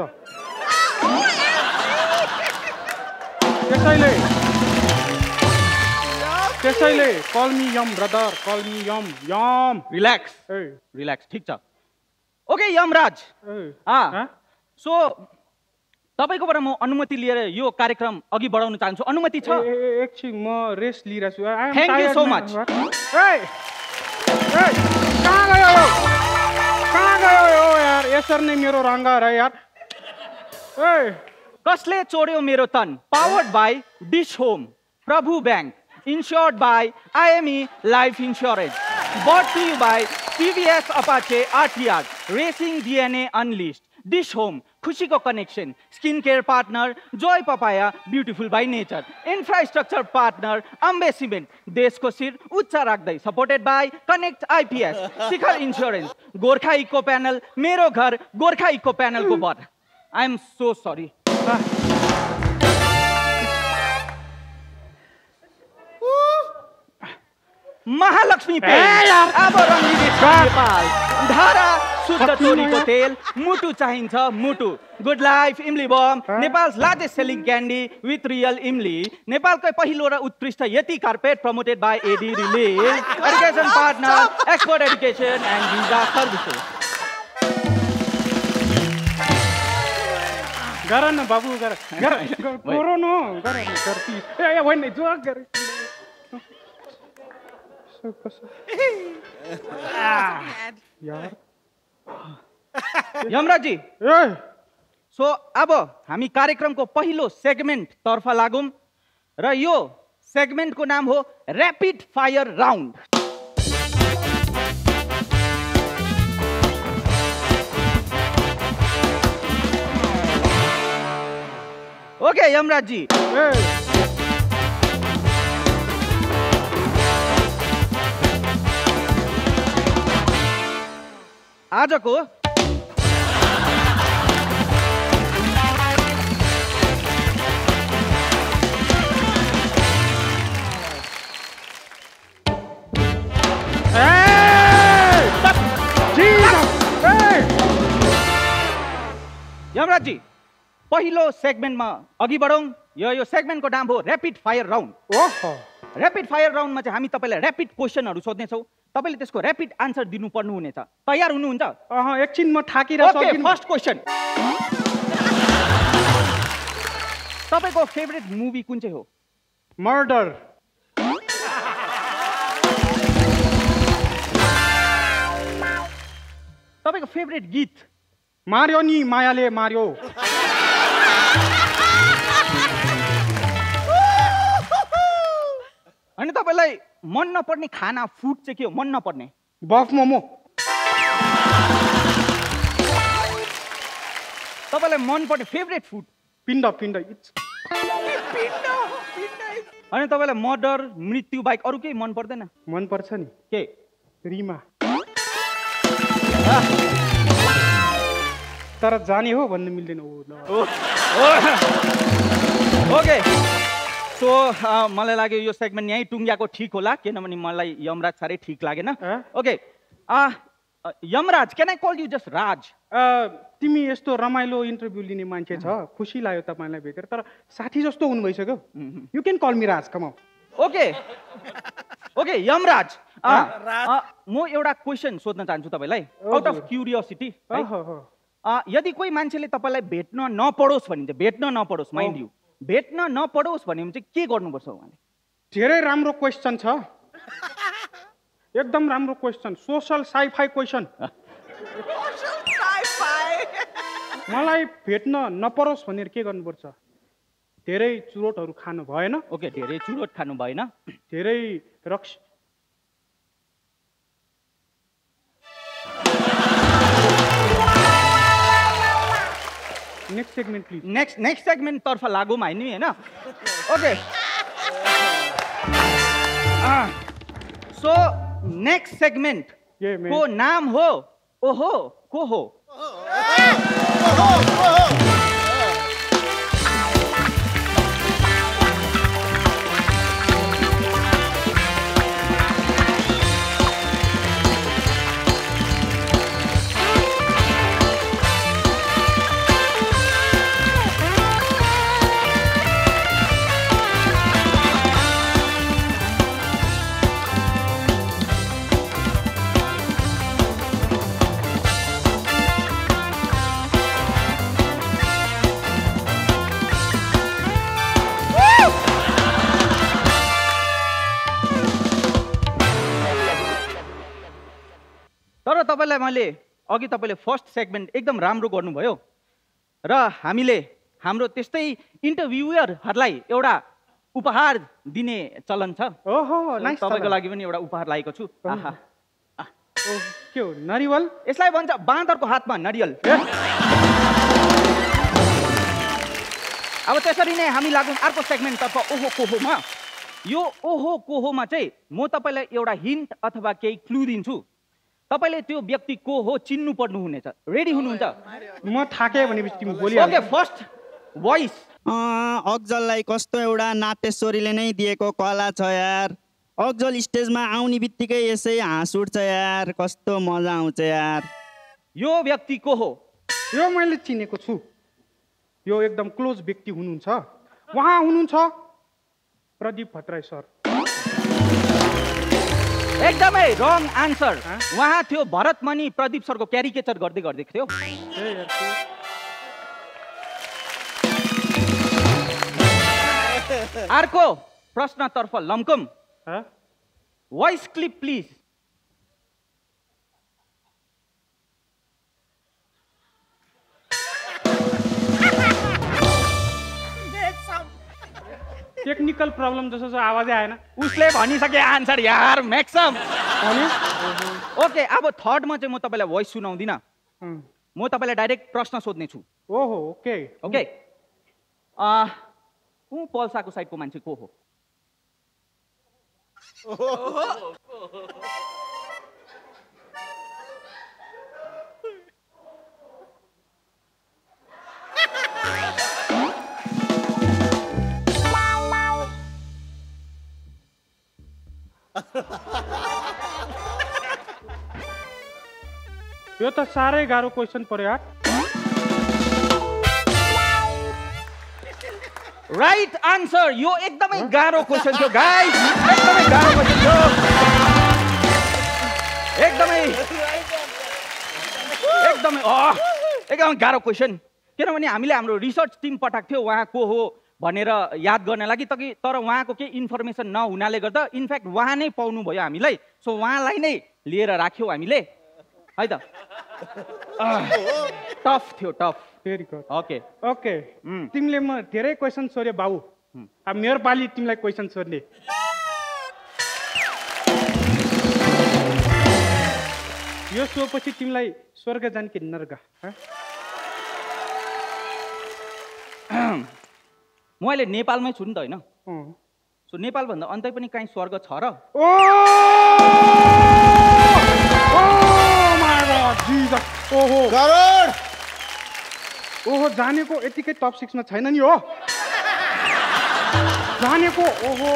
त्यसैले call me Yam brother, call me Yam. Yam. Relax, relax, ठीक छ। ओके यमराज, सो तपाईकोबाट म अनुमति लिएर यो कार्यक्रम अघि बढाउन चाहन्छु। अनुमति छ? एकछिन, म रेस्ट लिइरहेको छु। Thank you so much. कहाँ गयो यार? यसरी नै मेरो रङ्गा र यार। कसले चोड्यो मेरो तन, powered by Dish Home, Prabhu bank, insured by IME Life Insurance, brought to you by TVS Apache RTR, Racing DNA Unleashed, Dish Home, खुशीको connection, skin care partner Joy papaya, beautiful by nature, infrastructure partner Ambe cement, देशको शिर उच्च राख्दै, supported by connect IPS, Shikhar insurance, Gorkha eco panel, मेरो घर गोर्खा इको प्यानलको बर। I am so sorry. Mahalaxmi paint, अब रङ्गित नेपाल, धारा शुद्ध तोरीको तेल, मुटु चाहिन्छ मुटु, गुड लाइफ इमली bomb, Nepal's largest selling candy with real imli, नेपालकै पहिलो र उत्कृष्ट यति carpet, promoted by ad release, education partner, expert education and visa services. गर न बाबु, गर न, गर प्लिज। ए होइन, जोक गर। यमराज जी, सो अब हामी कार्यक्रमको पहिलो सेगमेन्ट तर्फ लागौं र यो सेगमेन्टको नाम हो rapid fire round. Okay Yamraj ji आजको यमराज जी पहिलो सेगमेन्टमा अघि बढौँ यो सेगमेन्टको नाम हो ऱ्यापिड फायर राउन्ड ओहो ऱ्यापिड फायर राउन्डमा चाहिँ हामी तपाईँलाई ऱ्यापिड क्वेसनहरू सोध्नेछौँ तपाईँले त्यसको ऱ्यापिड आन्सर दिनु पर्नु हुनेछ तयार हुनुहुन्छ एकछिन म थाकिरहेको छु ओके फर्स्ट क्वेसन तपाईँको फेभरेट मुभी कुन चाहिँ हो मर्डर तपाईँको फेभरेट गीत मार्यो नि मायाले मार्यो अनि तपाईँलाई मन नपर्ने खाना फुड चाहिँ के हो मन नपर्ने बफ मोमो तपाईँलाई मन पर्ने फेभरेट फुड पिण्ड पिण्ड अनि तपाईँलाई मर्डर मृत्यु बाहेक अरू केही मन पर्दैन मन पर्छ नि के रिमा तर जाने हो भन्नु मिल्दैन ओके सो मलाई लाग्यो यो सेगमेन्ट यहीँ टुङ्ग्याएको ठिक होला किनभने मलाई यमराज साह्रै ठिक लागेन okay Yamraj can I call you just Raj तिमी यस्तो रमाइलो इन्टरभ्यू लिने मान्छे छ खुसी लाग्यो तपाईँलाई भेटेर तर साथी जस्तो हुनु भइसक्यो you can call me Raj come okay okay Yamraj म एउटा क्वेसन सोध्न चाहन्छु तपाईँलाई आउट अफ क्युरियोसिटी यदि कोही मान्छेले तपाईँलाई भेट्न नपरोस् भनिन्छ भेट्न नपरोस् माइन्ड यु भेट्न नपरोस् भन्यो भने चाहिँ के गर्नुपर्छ उहाँले धेरै राम्रो क्वेसन छ एकदम राम्रो क्वेसन सोसल साइफाई क्वेसन मलाई भेट्न नपरोस् भनेर के गर्नुपर्छ धेरै चुरोटहरू खानु भएन ओके धेरै चुरोट खानु भएन धेरै rocks next segment please next segment तर्फ लागौँ हामी हैन ओके सो नेक्स्ट सेगमेन्ट को नाम हो ओहो को हो तर तपाईलाई मैले अघि तपाईले फर्स्ट सेगमेन्ट एकदम राम्रो गर्नुभयो र हामीले हाम्रो त्यस्तै इन्टरभ्युअरहरूलाई एउटा उपहार दिने चलन छ ओहो नाइस तपाईको लागि पनि एउटा उपहार ल्याएको छु आहा के हो नरिवल यसलाई भन्छ बाँदरको हातमा नरिवल अब त्यसरी नै हामी लागौँ अर्को सेगमेन्टतर्फ ओहो कोहोमा यो ओहो कोहोमा चाहिँ म तपाईलाई एउटा हिन्ट अथवा केही क्लु दिन्छु तपाईले त्यो व्यक्ति को हो चिन्नु पर्नु हुनेछ रेडी हुनुहुन्छ म थाके भनेपछि तिमी बोलिहाल ओके फर्स्ट भोइस अग्जललाई कस्तो एउटा नाट्यश्वरीले नै दिएको कला छ यार अग्जल स्टेजमा आउने बित्तिकै यसै हाँस उठ्छ यार कस्तो मजा आउँछ यार यो व्यक्ति को हो यो मैले चिनेको छु यो एकदम क्लोज व्यक्ति हुनुहुन्छ उहाँ हुनुहुन्छ प्रदीप भट्टराई सर एकदमै रङ आन्सर उहाँ थियो भरतमणि प्रदीप सरको क्यारिकेचर गर्दै गर्दै थियो अर्को प्रश्नतर्फ लम्कम voice clip please technical problem जस्तो छ आवाजै आएन उसले भनिसके आन्सर यार म्याक्सम ओके अब थर्डमा चाहिँ म तपाईलाई भोइस सुनाउँदिन म तपाईलाई डाइरेक्ट प्रश्न सोध्ने छु ओहो ओके ओके ऊ पल्साको साइडको मान्छे को हो? यो त साह्रै गाह्रो क्वेसन पर्यो यार। Right answer. यो एकदमै गाह्रो क्वेसन थियो गाइस, एकदमै गाह्रो क्वेसन थियो, एकदमै एकदमै गाह्रो क्वेसन। किनभने हामीले हाम्रो रिसर्च टिम पठाएको थियो उहाँ को हो भनेर याद गर्न लागि, तर उहाँको केही इन्फर्मेसन नहुनाले गर्दा इनफ्याक्ट उहाँ नै पाउनु भयो हामीलाई। सो उहाँलाई नै लिएर राख्यौँ हामीले है त। टफ थियो, tough. Very good. Okay okay, तिमीले म धेरै क्वेसन सोध्यो बाबु, अब मेरो पालि तिमीलाई क्वेसन सोध्ने। यो सो पछि तिमीलाई स्वर्ग जाने कि नर्क? म अहिले नेपालमै छु नि त होइन? सो नेपालभन्दा अन्तै पनि काहीँ स्वर्ग छ र? ओहो जानेको यतिकै टप 6 मा छैन नि हो जानेको। ओहो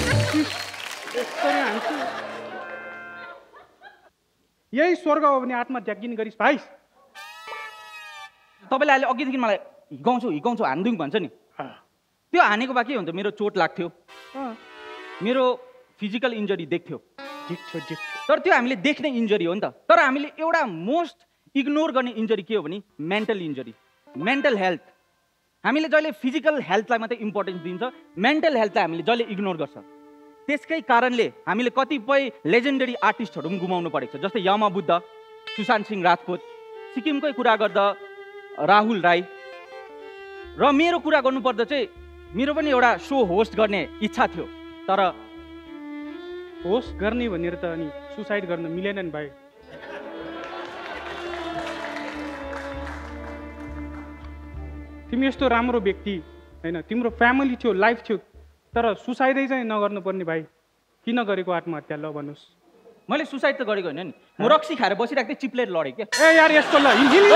यही स्वर्ग हो भने आत्महत्या किन गरिस् भाइ? तपाईँले अहिले अघिदेखि मलाई हिकाउँछु हान्दिउँ भन्छ नि, त्यो हानेको बाँकी हुन्छ। मेरो चोट लाग्थ्यो, मेरो फिजिकल इन्जरी देख्थ्यो, तर त्यो हामीले देख्ने इन्जरी हो नि त। तर हामीले एउटा मोस्ट इग्नोर गर्ने इन्जरी के हो भने मेन्टल इन्जरी, मेन्टल हेल्थ। हामीले जहिले फिजिकल हेल्थलाई मात्रै इम्पोर्टेन्स दिन्छ, मेन्टल हेल्थलाई हामीले जहिले इग्नोर गर्छ। त्यसकै कारणले हामीले कतिपय लेजेन्डरी आर्टिस्टहरू पनि गुमाउनु परेको छ, जस्तै यमा बुद्ध, सुशान्त सिंह राजपूत, सिक्किमकै कुरा गर्दा राहुल राई। र मेरो कुरा गर्नुपर्दा चाहिँ मेरो पनि एउटा सो होस्ट गर्ने इच्छा थियो, तर होस्ट गर्ने भनेर त अनि सुसाइड गर्न मिलेन नि भाइ। तिमी यस्तो राम्रो व्यक्ति होइन, तिम्रो फ्यामिली थियो, लाइफ थियो, तर सुसाइडै चाहिँ नगर्नुपर्ने भाइ। किन गरेको आत्महत्या ल भन्नुहोस्? मैले सुसाइड त गरेको होइन नि, म रक्सी खाएर बसिरहेको थिएँ, चिप्लेर लडेँ क्या। ए यार यस्तो ल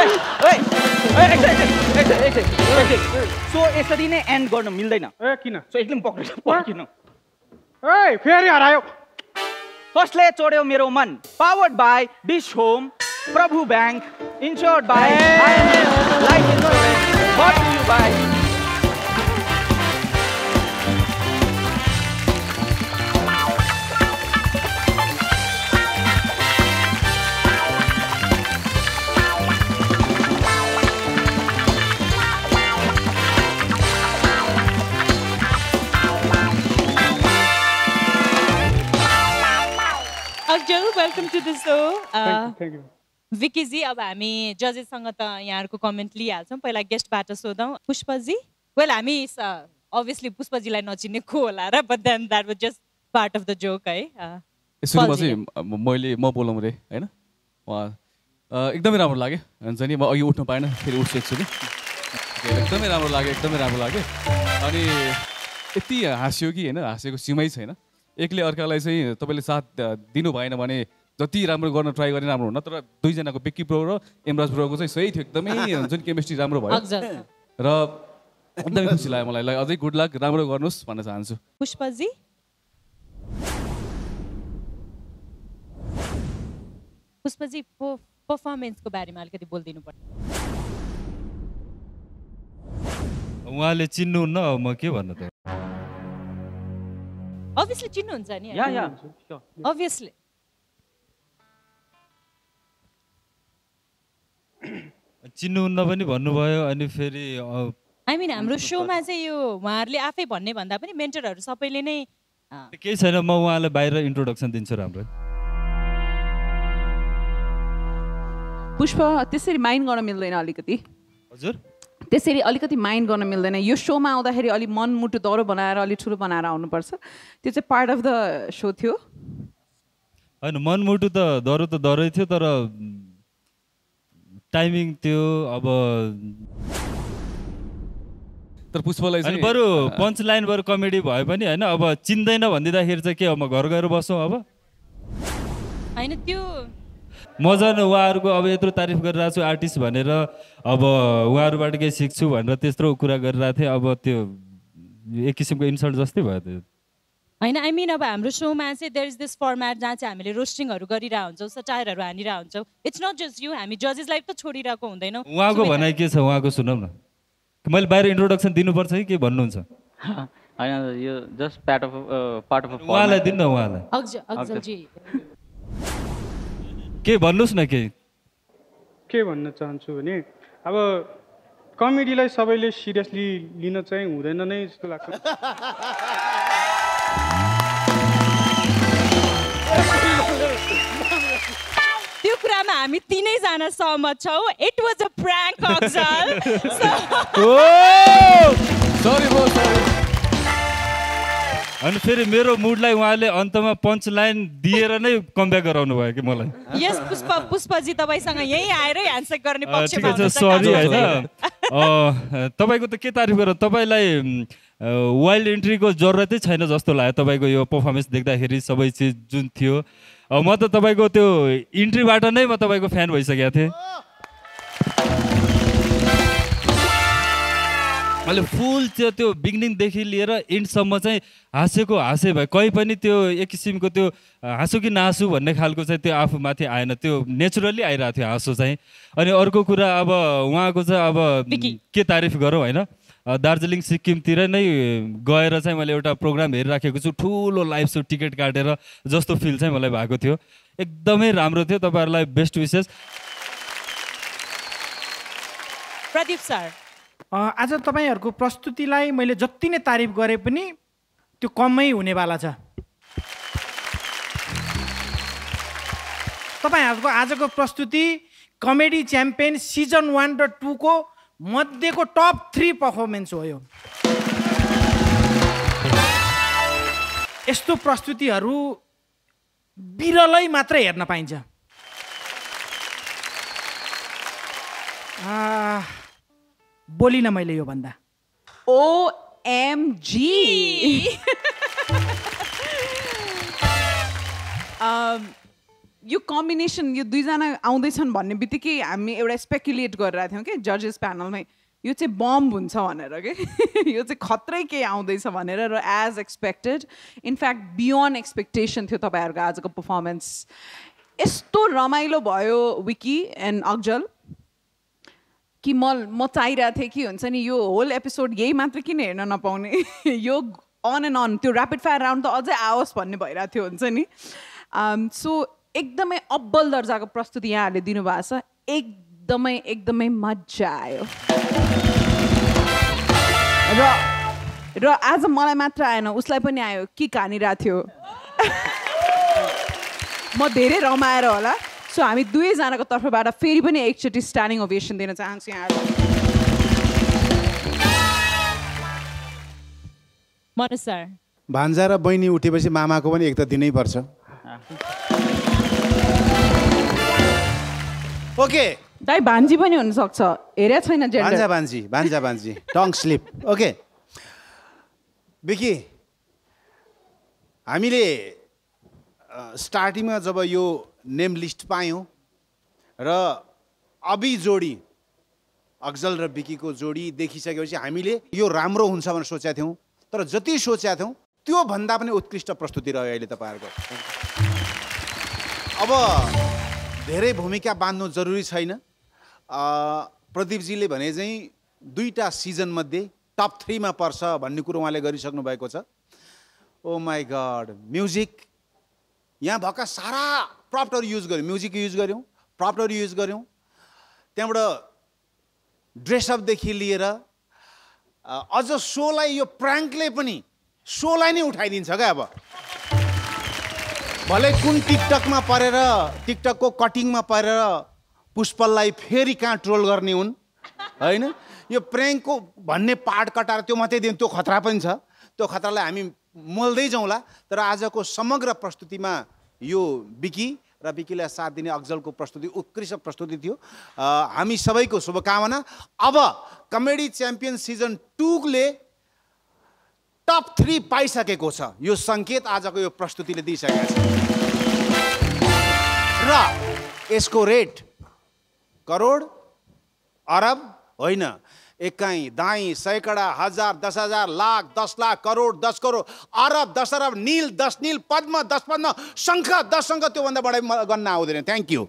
सो यसरी नै एन्ड गर्न मिल्दैन। ए किन? सो एकदम पक्रिनु। ए फेरि हरायो। कसले चोड्यो मेरो मन? Powered by Dish Home, Prabhu Bank, insured by life insurance, brought to you by Agjal, welcome to the show. Thank you. Vicky ji, अब हामी जजेससँग त यहाँहरूको कमेन्ट लिइहाल्छौँ। पहिला गेस्टबाट सोधौँ। पुष्पजी, वेल हामी अभियसली पुष्पजीलाई नचिन्ने को होला र, but then that was just part of the joke है। सुरुमा चाहिँ म बोलाउँ रे होइन, एकदमै राम्रो लाग्यो हुन्छ नि। म अघि उठ्नु पाएन, फेरि उठिसकेको छु कि एकदमै राम्रो लाग्यो। अनि यति हाँस्यो कि होइन, हाँसेको सीमै छैन। एकले अर्कालाई चाहिँ तपाईँले साथ दिनु भएन भने जति राम्रो गर्न ट्राई गर्ने राम्रो हुन, तर दुईजनाको विक्की ब्रो र एमराज ब्रोको चाहिँ सही थियो, एकदमै हुन्छ नि केमिस्ट्री राम्रो भयो र एकदमै खुसी लाग्यो मलाई। अझै गुड लक, राम्रो गर्नुहोस् भन्न चाहन्छु। पुष्पजी, पर्फर्मेन्सको बारेमा अलिकति बोलिदिनु पर्छ। उहाँले चिन्नुहुन्न, म के भन्नु त? अभियसली चिन्नुहुन्छ नि? अभियसली चिन्नुहुन्न पनि भन्नुभयो। अनि फेरि आई मिन हाम्रो सोमा चाहिँ यो उहाँहरूले आफै भन्ने भन्दा पनि मेन्टरहरू सबैले नै केही छैन, म उहाँलाई बाहिर इन्ट्रोडक्सन दिन्छु राम्रो। पुष्प त्यसरी माइन्ड गर्न मिल्दैन अलिकति। हजुर त्यसरी अलिकति माइन्ड गर्न मिल्दैन। यो सोमा आउँदाखेरि अलिक मनमुटु दह्रो बनाएर अलिक ठुलो बनाएर आउनुपर्छ। त्यो चाहिँ पार्ट अफ द सो थियो होइन। मनमुटु त दह्रै थियो, तर टाइमिङ त्यो अब तर पुष्पलाई अनि चाहिँ बरु पञ्च लाइन बरु कमेडी भए पनि होइन अब चिन्दैन भनिदिँदाखेरि चाहिँ के अब म घर गएर बसौँ अब होइन त्यो मजाले उहाँहरूको अब यत्रो तारिफ गरिरहेको छु आर्टिस्ट भनेर अब उहाँहरूबाट केही सिक्छु भनेर त्यत्रो कुरा गरिरहेको थिएँ अब त्यो एक किसिमको इन्सल्ट जस्तै भयो त्यो होइन आई मिन अब हाम्रो सोमा चाहिँ देयर इज दिस फर्मेट जहाँ चाहिँ हामीले रोस्टिङहरू गरिरहेको हुन्छौँ सटायरहरू हानिरहेको हुन्छौँ इट्स नट जस्ट यु हामी जजेसलाई त छोडिरहेको हुँदैनौँ उहाँको भनाइ के छ उहाँको सुनौँ न मैले बाहिर इन्ट्रोडक्सन दिनुपर्छ कि के भन्नुहुन्छ होइन यो जस्ट पार्ट अफ उहाँलाई दिनु न उहाँलाई अग्जलजी के भन्नुहोस् न के भन्न चाहन्छु भने अब कमेडीलाई सबैले सिरियसली लिन चाहिँ हुँदैन नै जस्तो लाग्छ त्यो कुरामा हामी तीनैजना सहमत छौँ it was a prank Agjal अनि फेरि मेरो मुडलाई उहाँले अन्तमा पञ्च लाइन दिएर नै कमब्याक गराउनु भयो कि मलाई यस पुष्पजी तपाईँसँग यही आएर ह्यान्डसेक गर्ने पक्षमा ठिकै छ सरी होइन तपाईँको त के तारिफ गर तपाईँलाई वाइल्ड इन्ट्रीको जरुरतै छैन जस्तो लाग्यो तपाईँको यो पर्फर्मेन्स देख्दाखेरि सबै चिज जुन थियो म त तपाईँको त्यो इन्ट्रीबाट नै म तपाईँको फ्यान भइसकेको थिएँ मैले फुल त्यो बिगिनिङदेखि लिएर एन्डसम्म चाहिँ हाँसेको हाँसे भयो कहीँ पनि त्यो एक किसिमको त्यो हाँसो कि नासु भन्ने खालको चाहिँ त्यो आफूमाथि आएन त्यो नेचुरली आइरहेको थियो हाँसो चाहिँ अनि अर्को कुरा अब उहाँको चाहिँ अब के तारिफ गरौँ होइन दार्जिलिङ सिक्किमतिर नै गएर चाहिँ मैले एउटा प्रोग्राम हेरिराखेको छु ठुलो लाइभ सो टिकट काटेर जस्तो फिल चाहिँ मलाई भएको थियो एकदमै राम्रो थियो तपाईँहरूलाई बेस्ट विसेस प्रदीप सर आज तपाईँहरूको प्रस्तुतिलाई मैले जति नै तारिफ गरे पनि त्यो कमै हुनेवाला छ तपाईँहरूको आजको प्रस्तुति कमेडी च्याम्पियन सिजन 1 र 2 को मध्येको टप 3 पर्फर्मेन्स हो यो यस्तो प्रस्तुतिहरू बिरलै मात्रै हेर्न पाइन्छ बोलिनँ मैले यो भन्दा OMG यो कम्बिनेसन यो दुईजना आउँदैछन् भन्ने बित्तिकै हामी एउटा स्पेकुलेट गरिरहेको थियौँ कि जजेस प्यानलमै यो चाहिँ बम हुन्छ भनेर के यो चाहिँ खत्रै के आउँदैछ भनेर र as expected in fact beyond expectation थियो तपाईँहरूको आजको पर्फर्मेन्स यस्तो रमाइलो भयो विकी एन्ड अग्जल कि म चाहिरहेको थिएँ कि हुन्छ नि यो होल एपिसोड यही मात्र किन हेर्न नपाउने यो अन एन्ड अन त्यो ऱ्यापिड फायर राउन्ड त अझै आओस् भन्ने भइरहेको थियो हुन्छ नि सो एकदमै अब्बल दर्जाको प्रस्तुति यहाँहरूले दिनुभएको छ एकदमै मजा आयो र आज मलाई मात्र आएन उसलाई पनि आयो कि हानिरहेको थियो म धेरै रमाएर होला सो हामी दुवैजनाको तर्फबाट फेरि पनि एकचोटि स्ट्यान्डिङ ओभेसन दिन चाहन्छु यहाँहरूलाई मनोज सर भान्जा र बहिनी उठेपछि मामाको पनि एक त दिनै पर्छ ओके दाइ भान्जी पनि हुनसक्छ हेरेको छैन भान्जा भान्जी टङ स्लिप ओके विकी हामीले स्टार्टिङमा जब यो नेम लिस्ट पायौँ र अबि जोडी अग्जल र विकीको जोडी देखिसकेपछि हामीले यो राम्रो हुन्छ भनेर सोचेका थियौँ तर जति सोचेका थियौँ त्यो भन्दा पनि उत्कृष्ट प्रस्तुति रह्यो अहिले तपाईँहरूको अब धेरै भूमिका बाँध्नु जरुरी छैन प्रदीपजीले भने चाहिँ 2टा सिजनमध्ये टप 3 मा पर्छ भन्ने कुरो उहाँले गरिसक्नु भएको छ ओ माई गड म्युजिक यहाँ भएका सारा प्रप्टहरू युज गऱ्यौँ म्युजिक युज गऱ्यौँ प्रप्टहरू युज गऱ्यौँ त्यहाँबाट ड्रेसअपदेखि लिएर अझ सोलाई यो प्राङ्कले पनि सोलाई नै उठाइदिन्छ क्या अब भले कुन टिकटकमा परेर टिकटकको कटिङमा परेर पुष्पललाई फेरि कहाँ ट्रोल गर्ने हुन् होइन यो प्र्याङ्कको भन्ने पार्ट कटाएर त्यो मात्रै दिनु त्यो खतरा पनि छ त्यो खतरालाई हामी मोल्दै जाउँला तर आजको समग्र प्रस्तुतिमा यो विकी र विकीलाई साथ दिने अक्जलको प्रस्तुति उत्कृष्ट प्रस्तुति थियो। हामी सबैको शुभकामना। अब कमेडी च्याम्पियन सिजन 2 ले टप 3 पाइसकेको छ। यो सङ्केत आजको यो प्रस्तुतिले दिइसकेको छ र यसको रेट करोड अरब होइन, एकाइ दाई सैकडा हजार 10,000 लाख 10 लाख करोड 10 करोड अरब 10 अरब नील 10 नील पद्म 10 पद्म शङ्ख 10 शङ्ख, त्योभन्दा बढी गन्न आउँदैन। Thank you.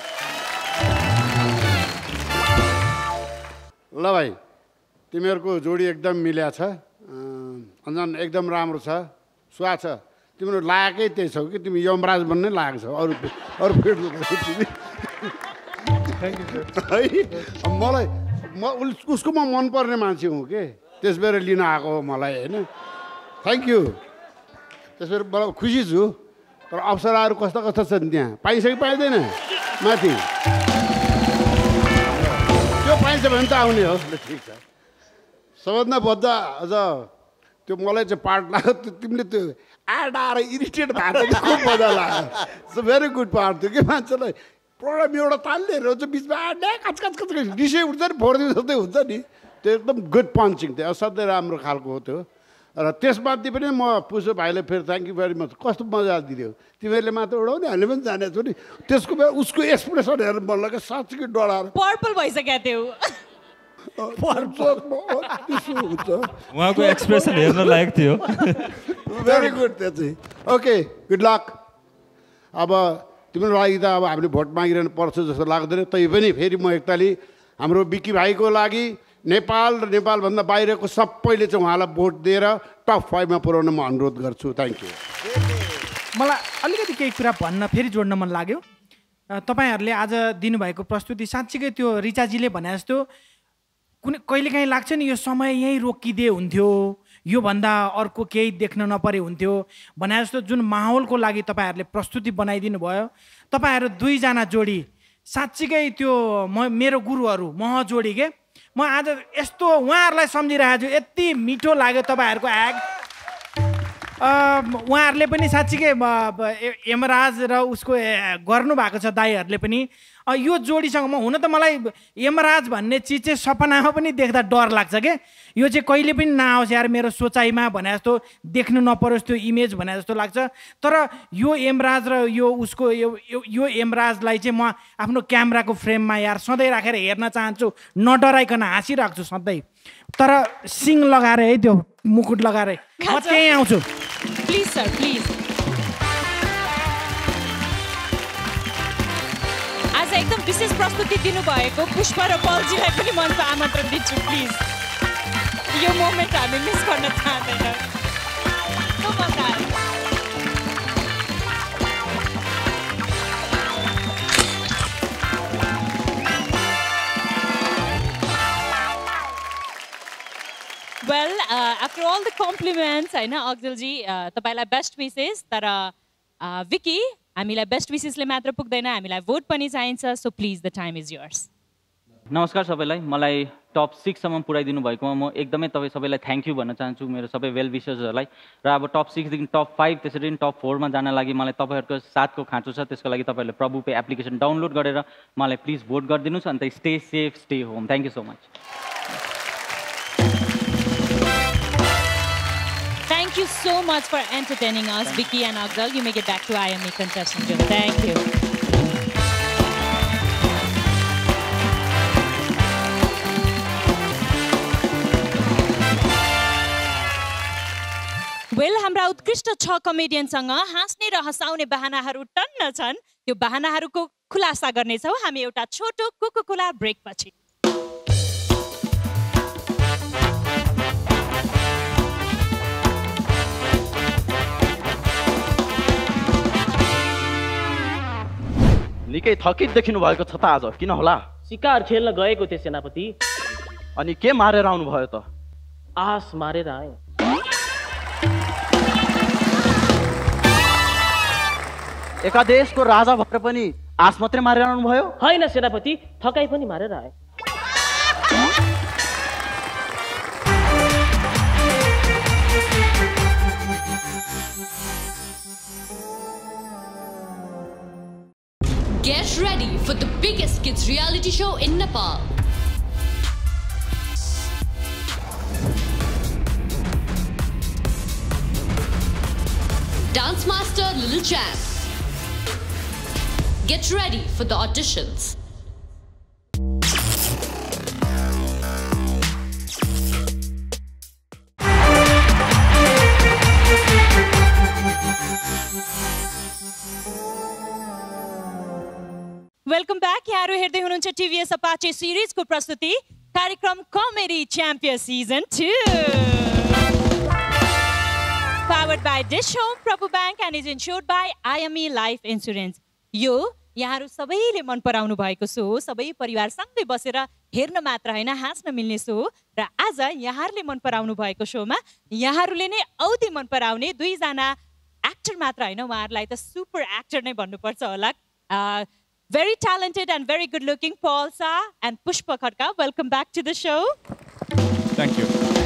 ल भाइ, तिमीहरूको जोडी एकदम मिल्या छ। अन्जन एकदम राम्रो छ, सुहा छ। तिम्रो लायकै त्यही छौ कि तिमी यमराज बन्नै लागेको छौ। अरू फेरि है मलाई उसको म मनपर्ने मान्छे हुँ कि त्यस बेर लिन आएको हो मलाई होइन। Thank you. त्यस बेर मलाई खुसी छु। तर अप्सराहरू कस्ता कस्ता छन् त्यहाँ, पाइन्छ कि पाइँदैन माथि? त्यो पाइन्छ भने त आउने हो। ल ठिक छ। सबभन्दा बद्दा अझ त्यो मलाई चाहिँ पार्ट लाग्यो, तिमीले त्यो आएर इरिटेट भएको थियो, खुब मजा लाग्यो। इट्स भेरी गुड पार्ट थियो कि मान्छेलाई प्रोग्राम एउटा तालिदिएर हुन्छ बिचमा कच कच कच डिसै उठ्छ नि, फोडिदिनु जस्तै हुन्छ नि। त्यो एकदम गुड पन्चिङ थियो, असाध्यै राम्रो खालको हो त्यो। र त्यसमाथि पनि म पुसो भाइले फेरि थ्याङ्क यू भेरी मच। कस्तो मजा दियो तिमीहरूले मात्र उडाउने, हामीले पनि जानेको छु नि। त्यसको बेला उसको एक्सप्रेसन हेर्नु मन लाग्यो, साँच्चीकै डराएर पर्पल भइसकेको थियो। उहाँको एक्सप्रेसन हेर्न लायक थियो। Very good. त्यो चाहिँ ओके, गुड लक। अब तिम्रो लागि त अब हामीले भोट मागिरहनु पर्छ जस्तो लाग्दैन। तैपनि फेरि म एकतालि हाम्रो विकी भाइको लागि नेपाल र नेपालभन्दा बाहिरको सबैले चाहिँ उहाँलाई भोट दिएर टप 5 मा पुर्याउन म अनुरोध गर्छु। Thank you. मलाई अलिकति केही कुरा भन्न फेरि जोड्न मन लाग्यो। तपाईँहरूले आज दिनुभएको प्रस्तुति साँच्चीकै त्यो रिचाजीले भने जस्तो कहिलेकाहीँ लाग्छ नि यो समय यहीँ रोकिदिए हुन्थ्यो, योभन्दा अर्को केही देख्न नपरे हुन्थ्यो भने जस्तो जुन माहौलको लागि तपाईँहरूले प्रस्तुति बनाइदिनु भयो। तपाईँहरू दुईजना जोडी साँच्चीकै त्यो मेरो गुरुहरू मह जोडी के। म आज यस्तो उहाँहरूलाई सम्झिरहेको छु, यति मिठो लाग्यो तपाईँहरूको एक्ट। उहाँहरूले पनि साँच्चीकै यमराज र उसको गर्नुभएको छ दाईहरूले पनि। यो जोडीसँग म हुन त मलाई यमराज भन्ने चिज चाहिँ सपनामा पनि देख्दा डर लाग्छ क्या। यो चाहिँ कहिले पनि नआओस् यार मेरो सोचाइमा भने जस्तो, देख्नु नपरोस् त्यो इमेज भने जस्तो लाग्छ। तर यो यमराज र यो उसको यो यमराजलाई चाहिँ म आफ्नो क्यामेराको फ्रेममा यार सधैँ राखेर हेर्न चाहन्छु, नडराइकन हाँसिरहेको छु सधैँ। तर सिङ लगाएर है, त्यो मुकुट लगाएर म त्यहीँ आउँछु। Please sir, please. आज एकदम विशेष प्रस्तुति दिनुभएको पुष्प र पलजीलाई पनि मञ्च आमन्त्रण दिन्छु। प्लिज यो मोमेन्ट हामी मिस गर्न चाहँदैन। Well after all the compliments होइन अक्जलजी, तपाईँलाई बेस्ट विसेस। तर विकी, हामीलाई बेस्ट विसेसले मात्र पुग्दैन, हामीलाई भोट पनि चाहिन्छ। So please the time is yours. नमस्कार सबैलाई। मलाई टप 6 सम्म पुऱ्याइदिनु भएकोमा म एकदमै तपाईँ सबैलाई थ्याङ्क यू भन्न चाहन्छु, मेरो सबै वेल विशर्सहरूलाई। र अब टप 6 देखि टप 5 त्यसरी टप 4 मा जान लागि मलाई तपाईँहरूको साथको खाँचो छ। त्यसको लागि तपाईँहरूले प्रभु पे एप्लिकेसन डाउनलोड गरेर मलाई प्लिज भोट गरिदिनुहोस्। अन्त stay safe, stay home. Thank you so much. Thank you so much for entertaining us, Vicky and Akjal. You may get back to IME contestant room. Thank you. Well, हाम्रा उत्कृष्ट 6 कमेडियनसँग हाँस्ने र हँसाउने बहानाहरू टन्न छन्। त्यो बहानाहरूको खुलासा गर्नेछौँ हामी एउटा छोटो कोका-कोला ब्रेक पछि। निकै थकित देखिनु भएको छ त आज, किन होला? शिकार खेल्न गएको थिए सेनापति। अनि के मारेर आउनु भयो त? आस मारेर आए। एकादेशको राजा भएर पनि आस मात्रै मारेर आउनु भयो? होइन सेनापति, थकाइ पनि मारेर आए। Get ready for the biggest kids reality show in Nepal. Dance Master Little Champ. Get ready for the auditions. Welcome back. यहाँहरू हेर्दै हुनुहुन्छ टिभीएस अपाचे सिरिजको प्रस्तुति कार्यक्रम comedy champion season 2, powered by Dish Home, Prabhu Bank and is insured by IME life insurance. यो यहाँहरू सबैले मन पराउनु भएको सो हो, सबै परिवारसँगै बसेर हेर्न मात्र होइन हाँस्न मिल्ने सो हो। र आज यहाँहरूले मन पराउनु भएको सोमा यहाँहरूले नै औधी मन पराउने दुईजना एक्टर मात्र होइन, उहाँहरूलाई त सुपर एक्टर नै भन्नुपर्छ होला। Very talented and very good looking Paul Shah and Pushpa Khadka. Welcome back to the show. Thank you.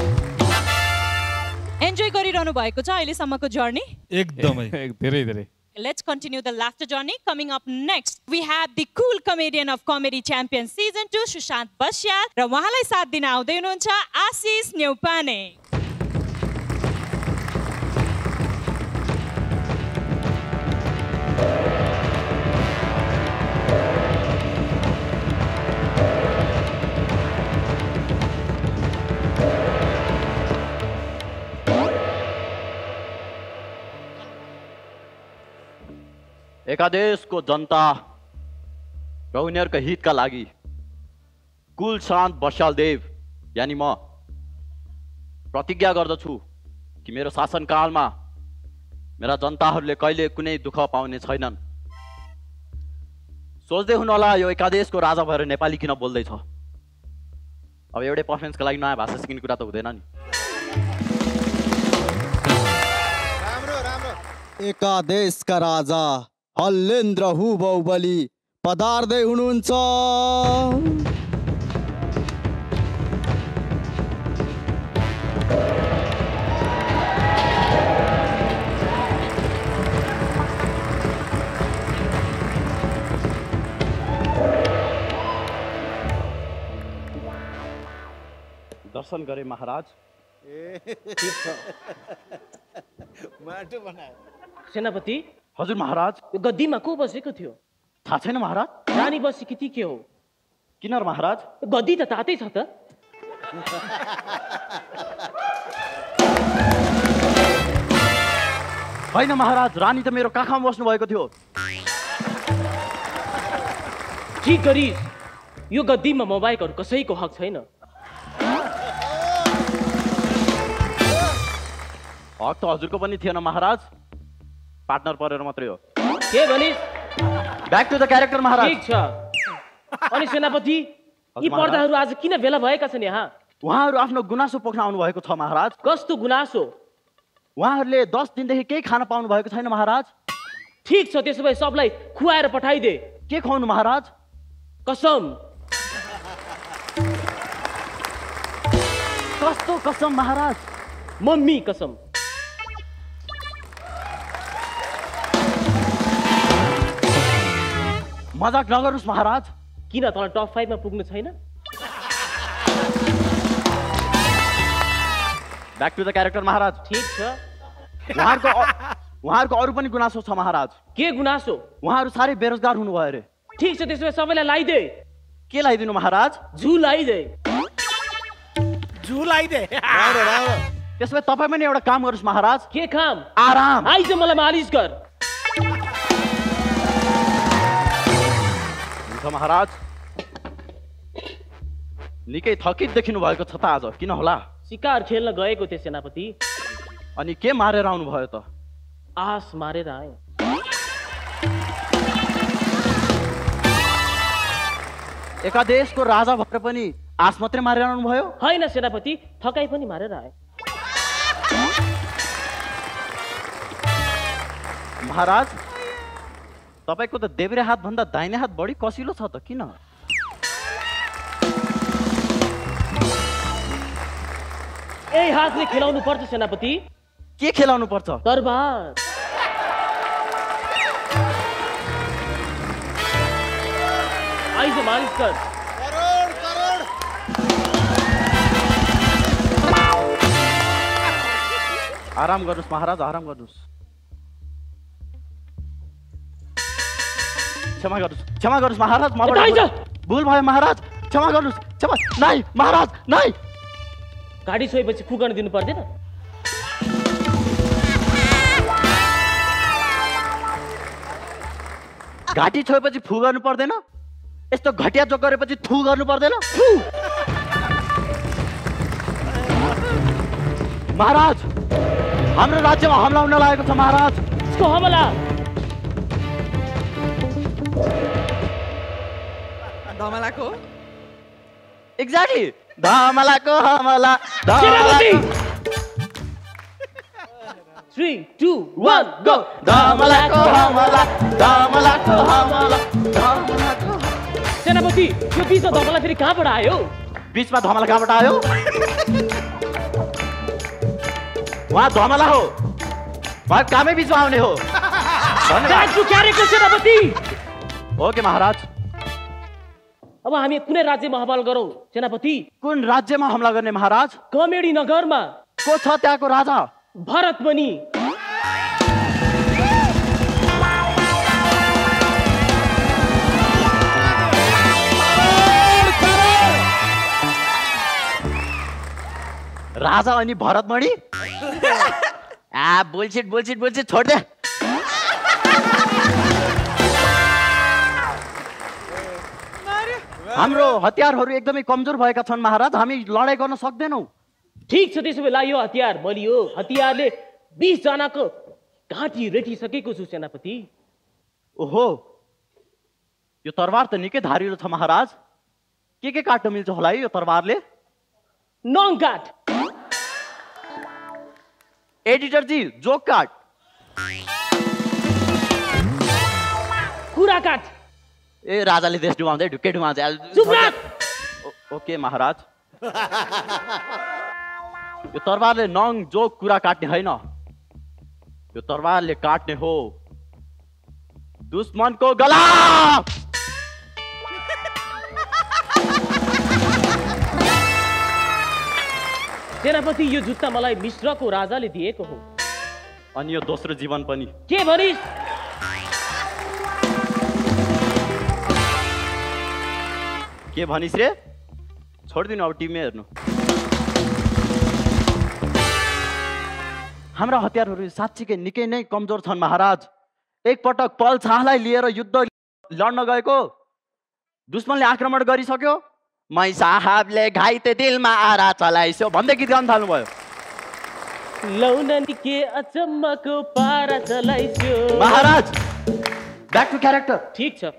Enjoy गरिरहनु भएको छ अहिलेसम्मको जर्नी? एकदमै धेरै धेरै. Let's continue the laughter journey. Coming up next, we have the cool comedian of Comedy Champion Season 2, Sushant Bashyal. र उहाँलाई साथ दिन आउँदै हुनुहुन्छ आशिष न्यौपाने. एकादेशको जनता र उनीहरूको हितका लागि कुल शान्त बस्याल देव यानी म प्रतिज्ञा गर्दछु कि मेरो शासनकालमा मेरा जनताहरूले कहिले कुनै दुःख पाउने छैनन्। सोच्दै हुनुहोला यो एकादेशको राजा भएर नेपाली किन बोल्दैछ? अब एउटै पर्फर्मेन्सको लागि नयाँ भाषा सिक्ने कुरा त हुँदैन नि। एकादेशका राजा हल्लेन्द्र हुबाहुबली पधार्दै हुनुहुन्छ। दर्शन गरे महाराज। माटो बनायो। सेनापति। हजुर महाराज। यो गद्दीमा को बसेको थियो? थाहा छैन महाराज। रानी बसी कि के हो? किन महाराज? गद्दी त तातै छ त। होइन महाराज, रानी त मेरो काखमा बस्नु भएको थियो। ठिक गरिस्, यो गद्दीमा मोबाइलहरू कसैको हक छैन। हक त हजुरको पनि थिएन महाराज, पार्टनर परेर मात्रै हो। के भनिस्? Back to the character Maharaj. ठीक छ। अनि सेनापति, यी पर्दाहरू आज किन भेला भएका छन् यहाँ? उहाँहरू आफ्नो गुनासो पोख्न आउनु भएको छ महाराज। कस्तो गुनासो? उहाँहरूले 10 दिनदेखि केही खान पाउनु भएको छैन महाराज। ठीक छ, त्यसो भए सबलाई खुवाएर पठाइदे। के खुवाउनु महाराज? कसम। कस्तो कसम महाराज? मम्मी कसम। मजाक नगर्नुहोस् महाराज। किन तँलाई टप 5 मा पुग्नु छैन? Back to the character Maharaj. ठीक छ। उहाँहरूको अरू पनि गुनासो छ महाराज। के गुनासो? उहाँहरू साह्रै बेरोजगार हुनुभयो अरे। ठीक छ, त्यसो भए सबैलाई लाइदे। के लाइदिनु महाराज? जू लाइदे। जू लाइदे। राम्रो राम्रो। त्यसो भए तपाईँ पनि एउटा काम गर्नुहोस् महाराज। के काम? आराम। आइज मलाई मालिस कर। महाराज निकै थकित देखिनु भएको छ त आज, किन होला? शिकार खेल्न गएको थिए सेनापति। अनि के मारेर आउनु भयो त? आस मारेर आए। एकादेशको राजा भएर पनि आस मात्रै मारेर आउनु भयो? होइन सेनापति, थकाइ पनि मारेर आए। महाराज, तपाईको त देब्रे हात भन्दा दाहिने हात बढी कसिलो छ त, किन? यही हातले खेलाउनु पर्छ सेनापति। के खेलाउनु पर्छ? तरबार। से मालिश कर। आराम गर्नुहोस् महाराज, आराम गर्नुहोस्। क्षमा गर्नुहोस् महाराज, मबाट भुल भयो महाराज, क्षमा गर्नुहोस्, क्षमा। नाइ महाराज, नाइ। गाडी छोएपछि फु गर्न दिनु पर्दैन? घाँटी छोएपछि फु गर्नु पर्दैन? यस्तो घटिया जोक गरेपछि थु गर्नु पर्दैन? महाराज, हाम्रो राज्यमा हमला हुन लागेको छ महाराज। यसको हमला? धमलाको? एक्ज्याक्टली, धमलाको हमला। 3, 2, 1 गो। धमलाको हमला, धमलाको हमला, धमलाको। सेनापति, यो बीचमा धमला फेरि कहाँबाट आयो? बीचमा धमला कहाँबाट आयो? वहाँ धमला हो, वहाँ कामै बीचमा आउने हो। सेनापति। ओके महाराज। अब हामी कुनै राज्यमा हमला गरौँ सेनापति? कुन राज्यमा हमला गर्ने महाराज? कमेडी नगरमा। को छ त्यहाँको राजा? भरतमणि। राजा अनि भरतमणि? बुलशिट छोड दे। हाम्रो हतियारहरू एकदमै कमजोर भएका छन् महाराज, हामी लडाइँ गर्न सक्दैनौँ। ठीक छ, त्यसो भए लाइयो हतियार बलियो। हतियारले 20 जनाको घाँटी रेटिसकेको छु सेनापति। ओहो, यो तरवार त निकै धारिलो छ महाराज। के काट्न मिल्छ होला यो तरवारले? नङ काट। एडिटर जी, जोक काट। कुरा काट। ए राजाले देश डुबाउँदै ढुक्कै डुबाउँदै। चुप राख। ओके महाराज। यो तरवारले नङ जोक कुरा काट्ने होइन, यो तरवारले काट्ने हो दुश्मनको गला। सेनापति, यो जुत्ता मलाई मिश्रको राजाले दिएको हो। अनि यो दोस्रो जीवन पनि। के भनिस्? के भनिस् रे? छोडिदिनु अब टिममा हेर्नु। हाम्रा हतियारहरू साँच्चीकै निकै नै कमजोर छन् महाराज। एकपटक पल शाहलाई लिएर युद्ध लड्न गएको दुश्मनले आक्रमण गरिसक्यो। मै साहबले घाइते दिलमा आरा चलाइसो भन्दै गीत गाउन थाल्नुभयो। लौननी के अचम्मको पारा चलाइसो। महाराज, ब्याक टु क्यारेक्टर। ठीक छ,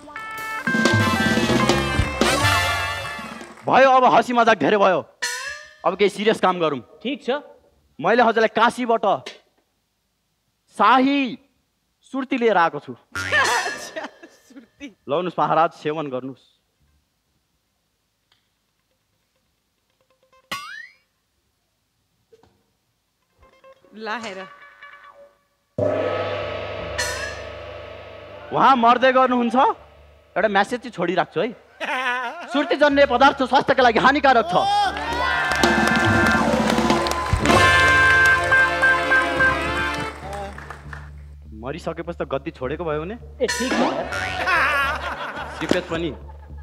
भयो। अब हँसी मजाक धेरै भयो, अब केही सिरियस काम गरौँ। ठीक छ। मैले हजुरलाई काशीबाट शाही सुर्ती लिएर आएको छु। लाउनुहोस् महाराज, सेवन गर्नुहोस्। लाहेर उहाँ मर्दै गर्नुहुन्छ, एउटा मेसेज चाहिँ छोडिराख्छु है। सुर्ती जन्य पदार्थ स्वास्थ्यका लागि हानिकारक छ। मरिसकेपछि त गद्दी छोडेको भयो भने? ए ठीक छ। सिपेत पनि।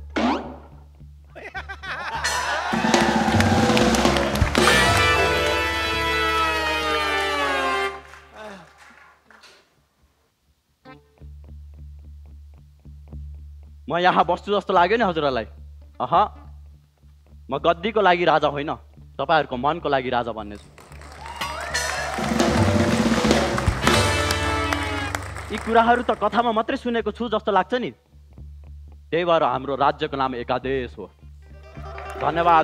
म यहाँ बस्छु जस्तो लाग्यो नि हजुरहरूलाई? म गद्दीको लागि राजा होइन, तपाईँहरूको मनको लागि राजा बन्नेछु। यी कुराहरू त कथामा मात्रै सुनेको छु जस्तो लाग्छ नि, त्यही भएर हाम्रो राज्यको नाम एकादेश हो। धन्यवाद।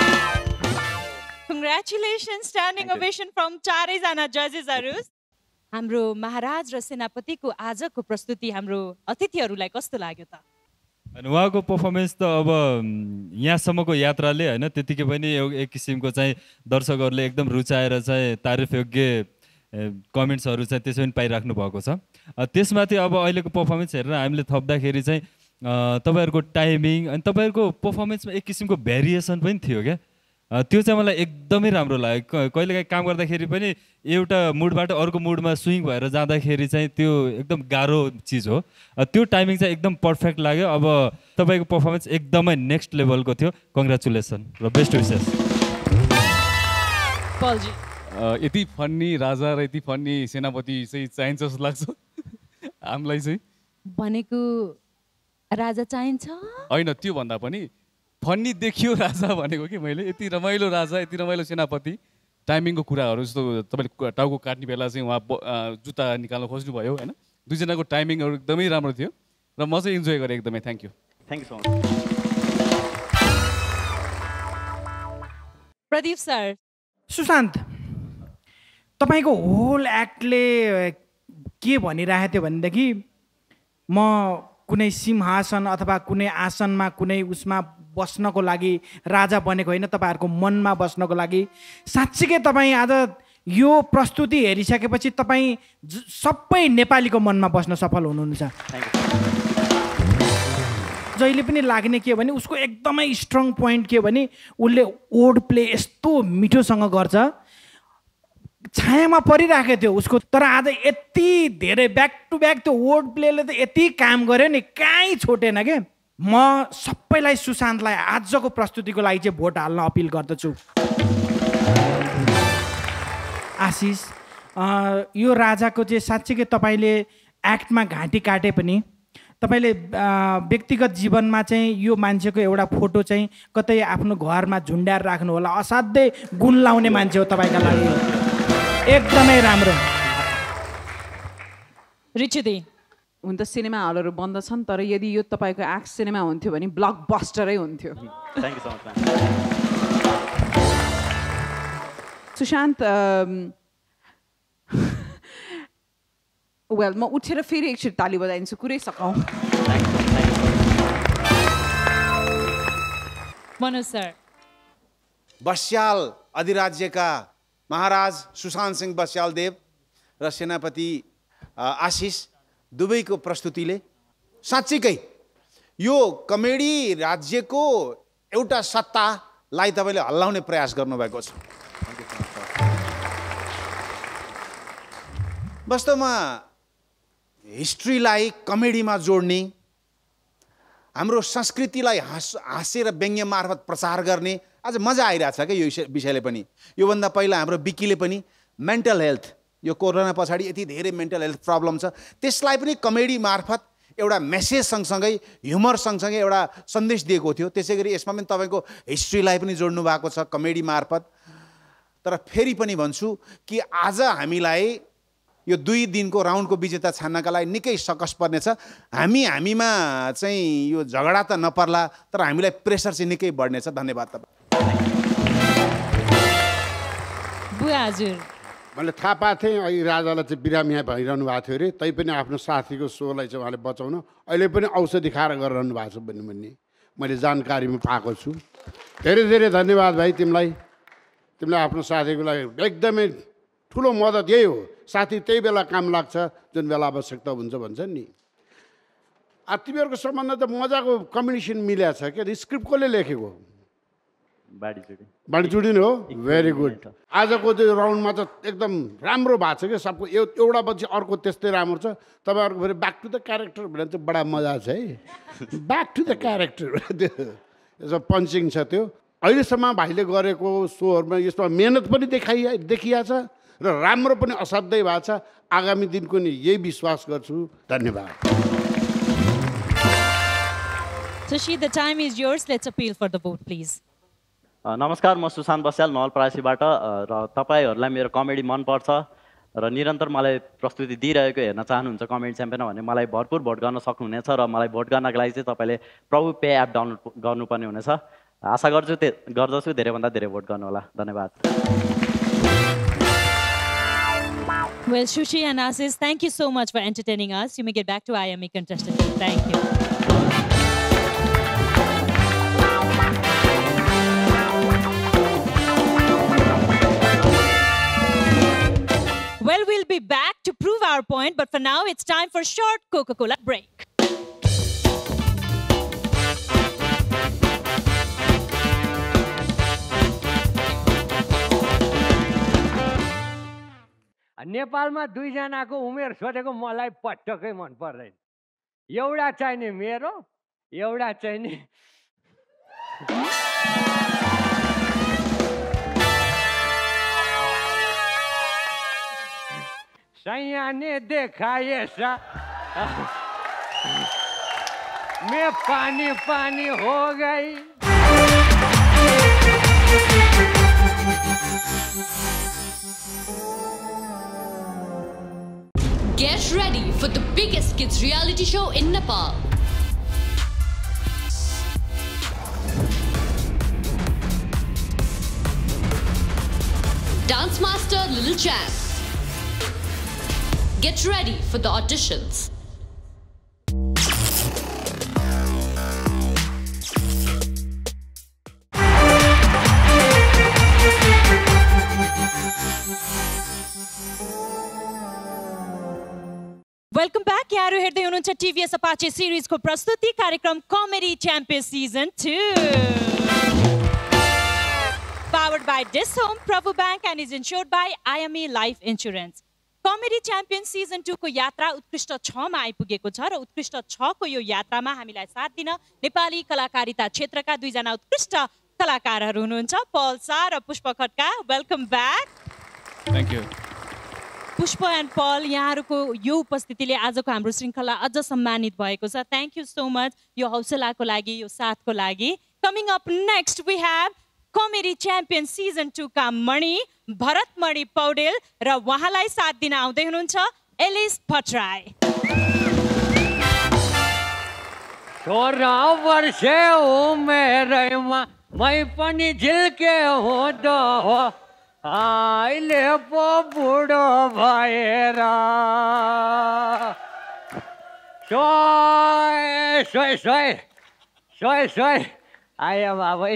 Congratulations, standing ovation from चारैजना जजेसहरू। हाम्रो महाराज र सेनापतिको आजको प्रस्तुति हाम्रो अतिथिहरूलाई कस्तो लाग्यो त? अनि उहाँको पर्फर्मेन्स त अब यहाँसम्मको यात्राले होइन त्यतिकै पनि एक किसिमको चाहिँ दर्शकहरूले एकदम रुचाएर चाहिँ तारिफयोग्य कमेन्ट्सहरू चाहिँ त्यसै पनि पाइराख्नु भएको छ। त्यसमाथि अब अहिलेको पर्फर्मेन्स हेरेर हामीले थप्दाखेरि चाहिँ तपाईँहरूको टाइमिङ अनि तपाईँहरूको पर्फर्मेन्समा एक किसिमको भेरिएसन पनि थियो क्या, त्यो चाहिँ मलाई एकदमै राम्रो लाग्यो। कहिलेकाहीँ काम गर्दाखेरि पनि एउटा मुडबाट अर्को मुडमा स्विङ भएर जाँदाखेरि चाहिँ त्यो एकदम गाह्रो चिज हो। त्यो टाइमिङ चाहिँ एकदम पर्फेक्ट लाग्यो। अब तपाईँको पर्फर्मेन्स एकदमै नेक्स्ट लेभलको थियो। कङ्ग्रेचुलेसन र बेस्ट विसेस। यति फन्नी राजा र यति फन्नी सेनापति चाहिँ चाहिन्छ जस्तो लाग्छ हामीलाई चाहिँ। भनेको राजा चाहिन्छ होइन, त्यो भन्दा पनि फन्नी देखियो राजा भनेको कि मैले। यति रमाइलो राजा, यति रमाइलो सेनापति, टाइमिङको कुराहरू जस्तो तपाईँले टाउको काट्ने बेला चाहिँ उहाँ जुत्ता निकाल्न खोज्नुभयो होइन, दुईजनाको टाइमिङहरू एकदमै राम्रो थियो र म चाहिँ इन्जोय गरेँ एकदमै। Thank you so much. Pradeep sir. Sushant, तपाईँको होल एक्टले के भनिरहेको थियो भनेदेखि म कुनै सिंहासन अथवा कुनै आसनमा कुनै उसमा बस्नको लागि राजा बनेको होइन, तपाईँहरूको मनमा बस्नको लागि। साँच्चीकै तपाईँ आज यो प्रस्तुति हेरिसकेपछि तपाईँ सबै नेपालीको मनमा बस्न सफल हुनुहुन्छ। जहिले पनि लाग्ने के भने उसको एकदमै स्ट्रङ पोइन्ट के भने उसले वर्ड प्ले यस्तो मिठोसँग गर्छ, छायामा परिराखेको थियो उसको। तर आज यति धेरै ब्याक टु ब्याक त्यो वर्ड प्लेले त यति काम गर्यो नि, कहीँ छोटेन के। म सबैलाई सुशान्तलाई आजको प्रस्तुतिको लागि चाहिँ भोट हाल्न अपिल गर्दछु। आशिष, यो राजाको चाहिँ साँच्चीकै तपाईँले एक्टमा घाँटी काटे पनि तपाईँले व्यक्तिगत जीवनमा चाहिँ यो मान्छेको एउटा फोटो चाहिँ कतै आफ्नो घरमा झुन्ड्याएर राख्नु होला। असाध्यै गुण लाउने मान्छे हो तपाईँका लागि, एकदमै राम्रो। रिचुदी, हुन त सिनेमा हलहरू बन्द छन्, तर यदि यो तपाईँको एक्ट सिनेमा हुन्थ्यो भने ब्लकबस्टरै हुन्थ्यो। Thank you so much. Sushant, well म उठेर फेरि एकछिन ताली बजाइदिन्छु, कुरै सकाउँ। मनोज सर। बस्याल अधिराज्यका महाराज सुशान्त सिंह बस्याल देव र सेनापति आशिष दुवैको प्रस्तुतिले साँच्चीकै यो कमेडी राज्यको एउटा सत्तालाई तपाईँले हल्लाउने प्रयास गर्नुभएको छ। वास्तवमा हिस्ट्रीलाई कमेडीमा जोड्ने, हाम्रो संस्कृतिलाई हाँसेर व्यङ्ग्य मार्फत प्रचार गर्ने आज मजा आइरहेछ क्या यो विषयले पनि। योभन्दा पहिला हाम्रो विकीले पनि मेन्टल हेल्थ, यो कोरोना पछाडि यति धेरै मेन्टल हेल्थ प्रब्लम छ, त्यसलाई पनि कमेडी मार्फत एउटा मेसेज सँगसँगै ह्युमर सँगसँगै एउटा सन्देश दिएको थियो। त्यसै गरी यसमा पनि तपाईँको हिस्ट्रीलाई पनि जोड्नु भएको छ कमेडी मार्फत। तर फेरि पनि भन्छु कि आज हामीलाई यो 2 दिनको राउन्डको विजेता छान्नका लागि निकै सकस पर्नेछ। हामीमा चाहिँ यो झगडा त नपर्ला, तर हामीलाई प्रेसर चाहिँ निकै बढ्नेछ। धन्यवाद तपाईँ। मैले थाहा पाएको थिएँ अहिले राजालाई चाहिँ बिरामी भइरहनु भएको थियो अरे, तैपनि आफ्नो साथीको सोलाई चाहिँ उहाँले बचाउन अहिले पनि औषधि खाएर गरिरहनु भएको छ भन्ने मैले जानकारीमा पाएको छु। धेरै धेरै धन्यवाद भाइ तिमीलाई। तिमीलाई आफ्नो साथीको लागि एकदमै ठुलो मद्दत यही हो। साथी त्यही बेला काम लाग्छ जुन बेला आवश्यकता हुन्छ भन्छन् नि। तिमीहरूको सम्बन्ध त मजाको कम्बिनेसन मिलेको छ क्या। स्क्रिप्ट कसले लेखेको? बाँडीचुडी हो। Very good. आजको चाहिँ राउन्डमा त एकदम राम्रो भएको छ क्या सबको, एउटा पछि अर्को त्यस्तै राम्रो छ। तपाईँहरूको फेरि ब्याक टु द क्यारेक्टर भनेर चाहिँ बडा मजा छ है। ब्याक टु द क्यारेक्टर यसो पन्चिङ छ त्यो। अहिलेसम्म भाइले गरेको सोहरूमा यसमा मेहनत पनि देखिया छ र राम्रो पनि असाध्यै भएको छ। आगामी दिनको नि यही विश्वास गर्छु। धन्यवाद। Sushi, the time is yours. Let's appeal for the vote, please. नमस्कार, म सुशान्त बस्याल नवलपरासीबाट र तपाईँहरूलाई मेरो कमेडी मनपर्छ र निरन्तर मलाई प्रस्तुति दिइरहेको हेर्न चाहनुहुन्छ कमेडी च्याम्पियन भने मलाई भरपुर भोट गर्न सक्नुहुनेछ र मलाई भोट गर्नको लागि चाहिँ तपाईँले प्रभु पे एप डाउनलोड गर्नुपर्ने हुनेछ। आशा गर्दछु धेरैभन्दा धेरै भोट गर्नुहोला। धन्यवाद। Well, Shushi and Asis, thank you so much for entertaining us. You may get back to IME contestant. Thank you. Well, we'll be back to prove our point, but for now, it's time for a short Coca-Cola break. नेपालमा दुईजनाको उमेर सोधेको मलाई पटक्कै मन पर्दैन। एउटा चाहिने मेरो, एउटा चाहिने सैया ने देखा ये सा मैं पानी पानी हो गई। Get ready for the biggest kids reality show in Nepal. Dance Master Little Champ. Get ready for the auditions. Welcome back. यहाँहरु हेर्दै हुनुहुन्छ TVS Apache series को प्रस्तुति कार्यक्रम Comedy Champion Season 2. Powered by Dish Home, Prabhu Bank and is insured by IME Life Insurance. Comedy Champion Season 2 को यात्रा उत्कृष्ट 6 मा आइपुगेको छ र उत्कृष्ट 6 को यो यात्रामा हामीलाई साथ दिन नेपाली कलाकारिता क्षेत्रका दुई जना उत्कृष्ट कलाकारहरू हुनुहुन्छ पल शाह र Pushpa Khadka. Welcome back. Thank you. Pushpa and Paul यहाँहरुको यो उपस्थितिले आजको हाम्रो श्रृंखला अझ सम्मानित भएको छ. थ्यांक यू सो मच यो हौसलाको लागि यो साथको लागि. Coming up next we have comedy champion season 2 का मणि भरत मणि पौडेल र उहाँलाई साथ दिन आउँदै हुनुहुन्छ एलिस भट्टराई. 16 वर्ष उमेरमा मै पनि झिल्के हुँदो हो अहिले पो बुढो भएर सोय सोय सोय सोय आयो बाबै.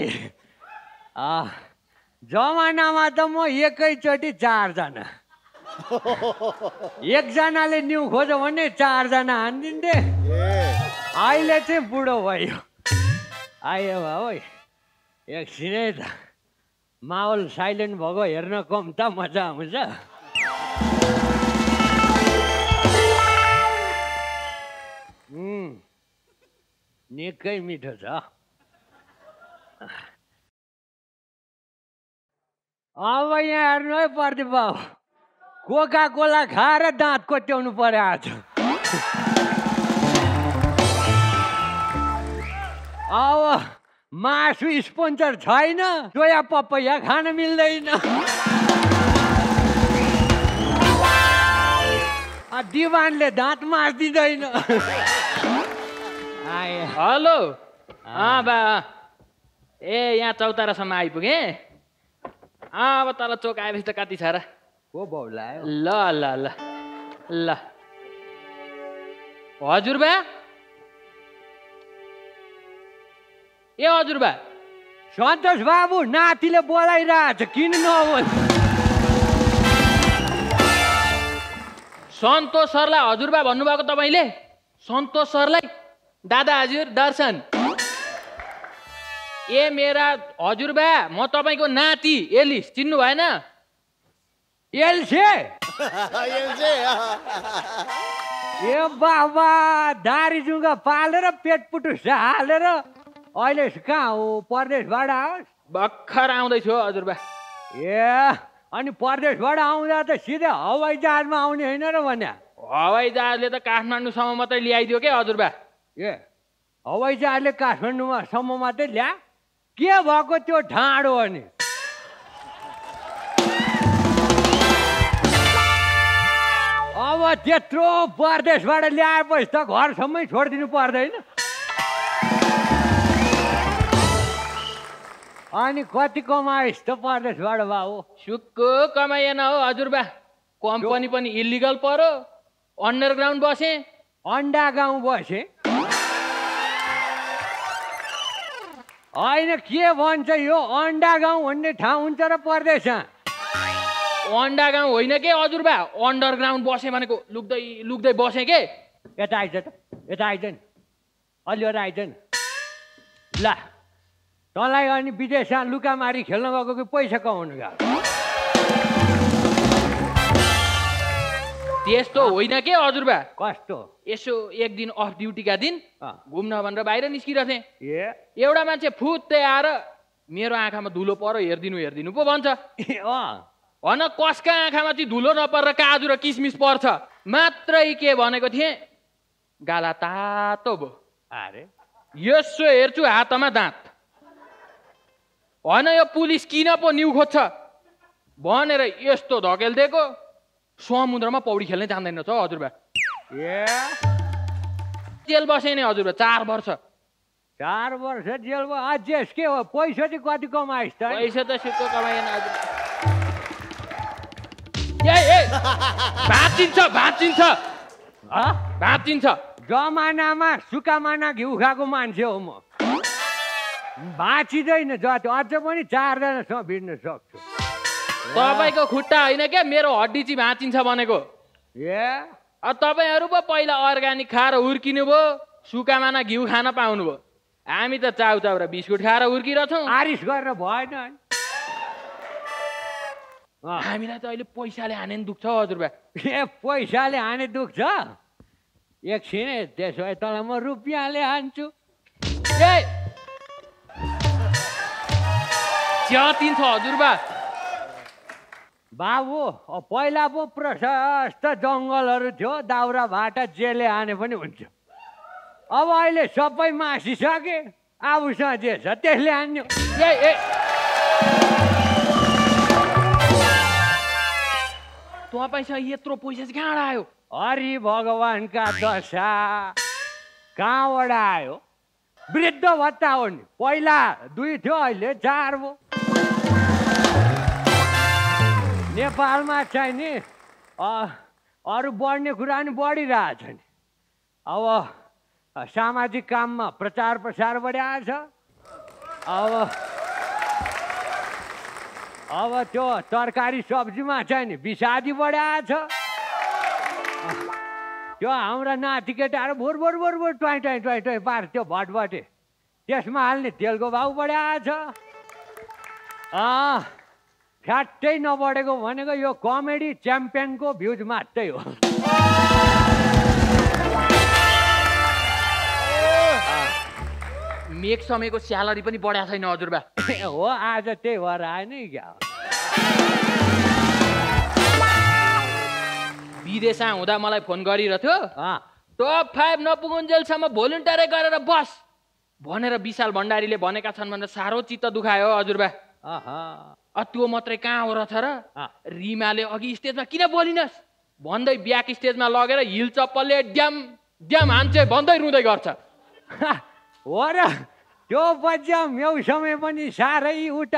जमानामा त म एकैचोटि 4 जना एकजनाले न्यु खोज्यो भने 4 जना हानिदिन्थे. अहिले चाहिँ बुढो भयो. आयो बाबै एकछिनै त माहौल साइलेन्ट भएको हेर्न कम त मजा आउँछ. निकै मिठो छ. अब यहाँ हेर्नु है प्रदीप बाबु कोका कोला खाएर दाँत कोट्याउनु पर्यो आज. अब मासु स्पोन्सर छैन सोया पपैया खान मिल्दैन. दिवानले दाँत माझ्दिँदैन. हेलो बा ए यहाँ चौतारासम्म आइपुगेँ. अब तल चोक आएपछि त कति छ र को बाउलायो. ल ल ल ल हजुरबा ए हजुरबा सन्तोष बाबु नातिले बोलाइरहेछ किन नबोल. सन्तोष सरलाई हजुरबा भन्नुभएको तपाईँले. सन्तोष सरलाई दादा हजुर दर्शन. ए मेरा हजुरबा म तपाईँको नाति एलिस चिन्नु भएन. एल्से ए बाबा दारी जुङ्गा पालेर पेट पुटुस हालेर अहिले कहाँ हो परदेशबाट आओस्. भर्खर आउँदैछु हजुरबा. ए अनि परदेशबाट आउँदा त सिधै हवाई जहाजमा आउने होइन र भन्या. हवाई जहाजले त काठमाडौँसम्म मात्रै ल्याइदियो के हजुरबा. ए हवाई जहाजले काठमाडौँसम्म मात्रै ल्या के भएको त्यो ढाँडो अनि. अब त्यत्रो परदेशबाट ल्याएपछि त घरसम्मै छोडिदिनु पर्दैन. अनि कति कमाइस् त परदेशबाट बाबु. सुक्को कमाइएन हो हजुरबा. कम्पनी पनि इलिगल पर्यो, अन्डरग्राउन्ड बसे, अन्डा गाउँ बसे। होइन के भन्छ यो अन्डा गाउँ भन्ने ठाउँ हुन्छ र पर्दैछ? अन्डा गाउँ होइन के हजुरबा, अन्डरग्राउन्ड बसे भनेको लुक्दै लुक्दै बसे के। यता आइज त, यता आइज नि, अलिअलि आइज नि। ल तँलाई अनि विदेशमा लुकामारी खेल्न गएको कि पैसा कमाउनु गएको? त्यस्तो होइन के हजुरबा। कस्तो? यसो एक दिन अफ ड्युटीका दिन घुम्न भनेर बाहिर निस्किरहेको थिएँ। एउटा मान्छे फुत्तै आएर मेरो आँखामा धुलो पर्यो, हेरिदिनु पो भन्छ। भन कसका आँखामा चाहिँ धुलो नपरेर काजु र किसमिस पर्छ, मात्रै के भनेको थिएँ, गाला तातो भयो। अरे यसो हेर्छु हातमा दाँत, होइन यो पुलिस किन पो न्यु खोज्छ भनेर यस्तो धकेलिदिएको। समुद्रमा पौडी खेल्नै जान्दैन छ हजुरबा। जेल बसे नि हजुरबा 4 वर्ष। 4 वर्ष जेल अझेस के हो? पैसा चाहिँ कति कमाइस् त? पैसा त सिक्को कमाएन हजुर। भाँचिन्छ। जमानामा सुकामाना घिउ खाएको मान्छे हो म, भाँचिँदैन जति, अझ पनि 4 जनासँग भिड्न सक्छु। तपाईँको खुट्टा होइन क्या, मेरो हड्डी चाहिँ भाँचिन्छ भनेको। तपाईँहरू पो पहिला अर्ग्यानिक खाएर हुर्किनु भयो, सुकामाना घिउ खान पाउनुभयो। हामी त चाउचाउ र बिस्कुट खाएर हुर्किरहेछौँ। आरिस गरेर भएन। हामीलाई त अहिले पैसाले हाने नि दुख्छ हजुरबा। पैसाले हाने दुख्छ? एकछिन त्यसो भए तँलाई म रुपियाँले हान्छु। च्यातिन्छ हजुरबा। बाबु पहिला पो प्रशस्त जङ्गलहरू थियो, दाउरा भाटा जेले हाने पनि हुन्छ। अब अहिले सबै मासिसके, आफूसँग जे छ त्यसले हान्यो। तपाईँसँग यत्रो पैसा चाहिँ कहाँबाट आयो? हरि भगवानका दशा कहाँबाट आयो? वृद्ध भत्ता हो नि, पहिला 2 थियो अहिले 4 भयो। नेपालमा चाहिँ नि अरू बढ्ने कुरा नि बढिरहेछ नि। अब सामाजिक काममा प्रचार प्रसार बढिरहेको छ। अब त्यो तरकारी सब्जीमा चाहिँ नि विषादी बढिरहेको छ। त्यो हाम्रा नाति केटाहरू भोर ट्वाइ पार त्यो भटभटे त्यसमा हाल्ने तेलको भाउ बढिरहेको छ। फ्याट्टै नबढेको भनेको यो कमेडी च्याम्पियनको भ्युज मात्रै हो। मेक समयको स्यालेरी पनि बढाएको छैन हजुरबा। हो आज त्यही भएर आएन क्या। विदेशमा हुँदा मलाई फोन गरिरहेको थियो, टप 5 नपुगुन्जेलसम्म भोलिन्टियर गरेर बस भनेर विशाल भण्डारीले भनेका छन् भनेर साह्रो चित्त दुखायो हजुरबा। त्यो मात्रै कहाँ हो र छ र? रिमाले अघि स्टेजमा किन बोलिनस् भन्दै ब्याक स्टेजमा लगेर हिल चप्पलले ड्याम ड्याम हान्छे भन्दै रुँदै गर्छ। हो र त्यो बच्चा मेउ समय पनि साह्रै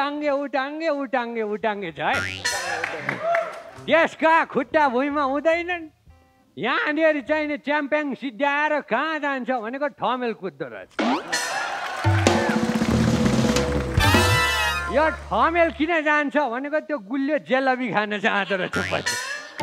उटाङ्गे छ है। त्यसका खुट्टा भुइँमा हुँदैनन्। यहाँनिर चाहिँ च्याम्पियन सिद्ध्याएर कहाँ जान्छ भनेको ठमेल कुद्दो रहेछ। यो ठमेल किन जान्छ भनेको त्यो गुलियो जेलबी खान चाहँदो रहेछ पछि।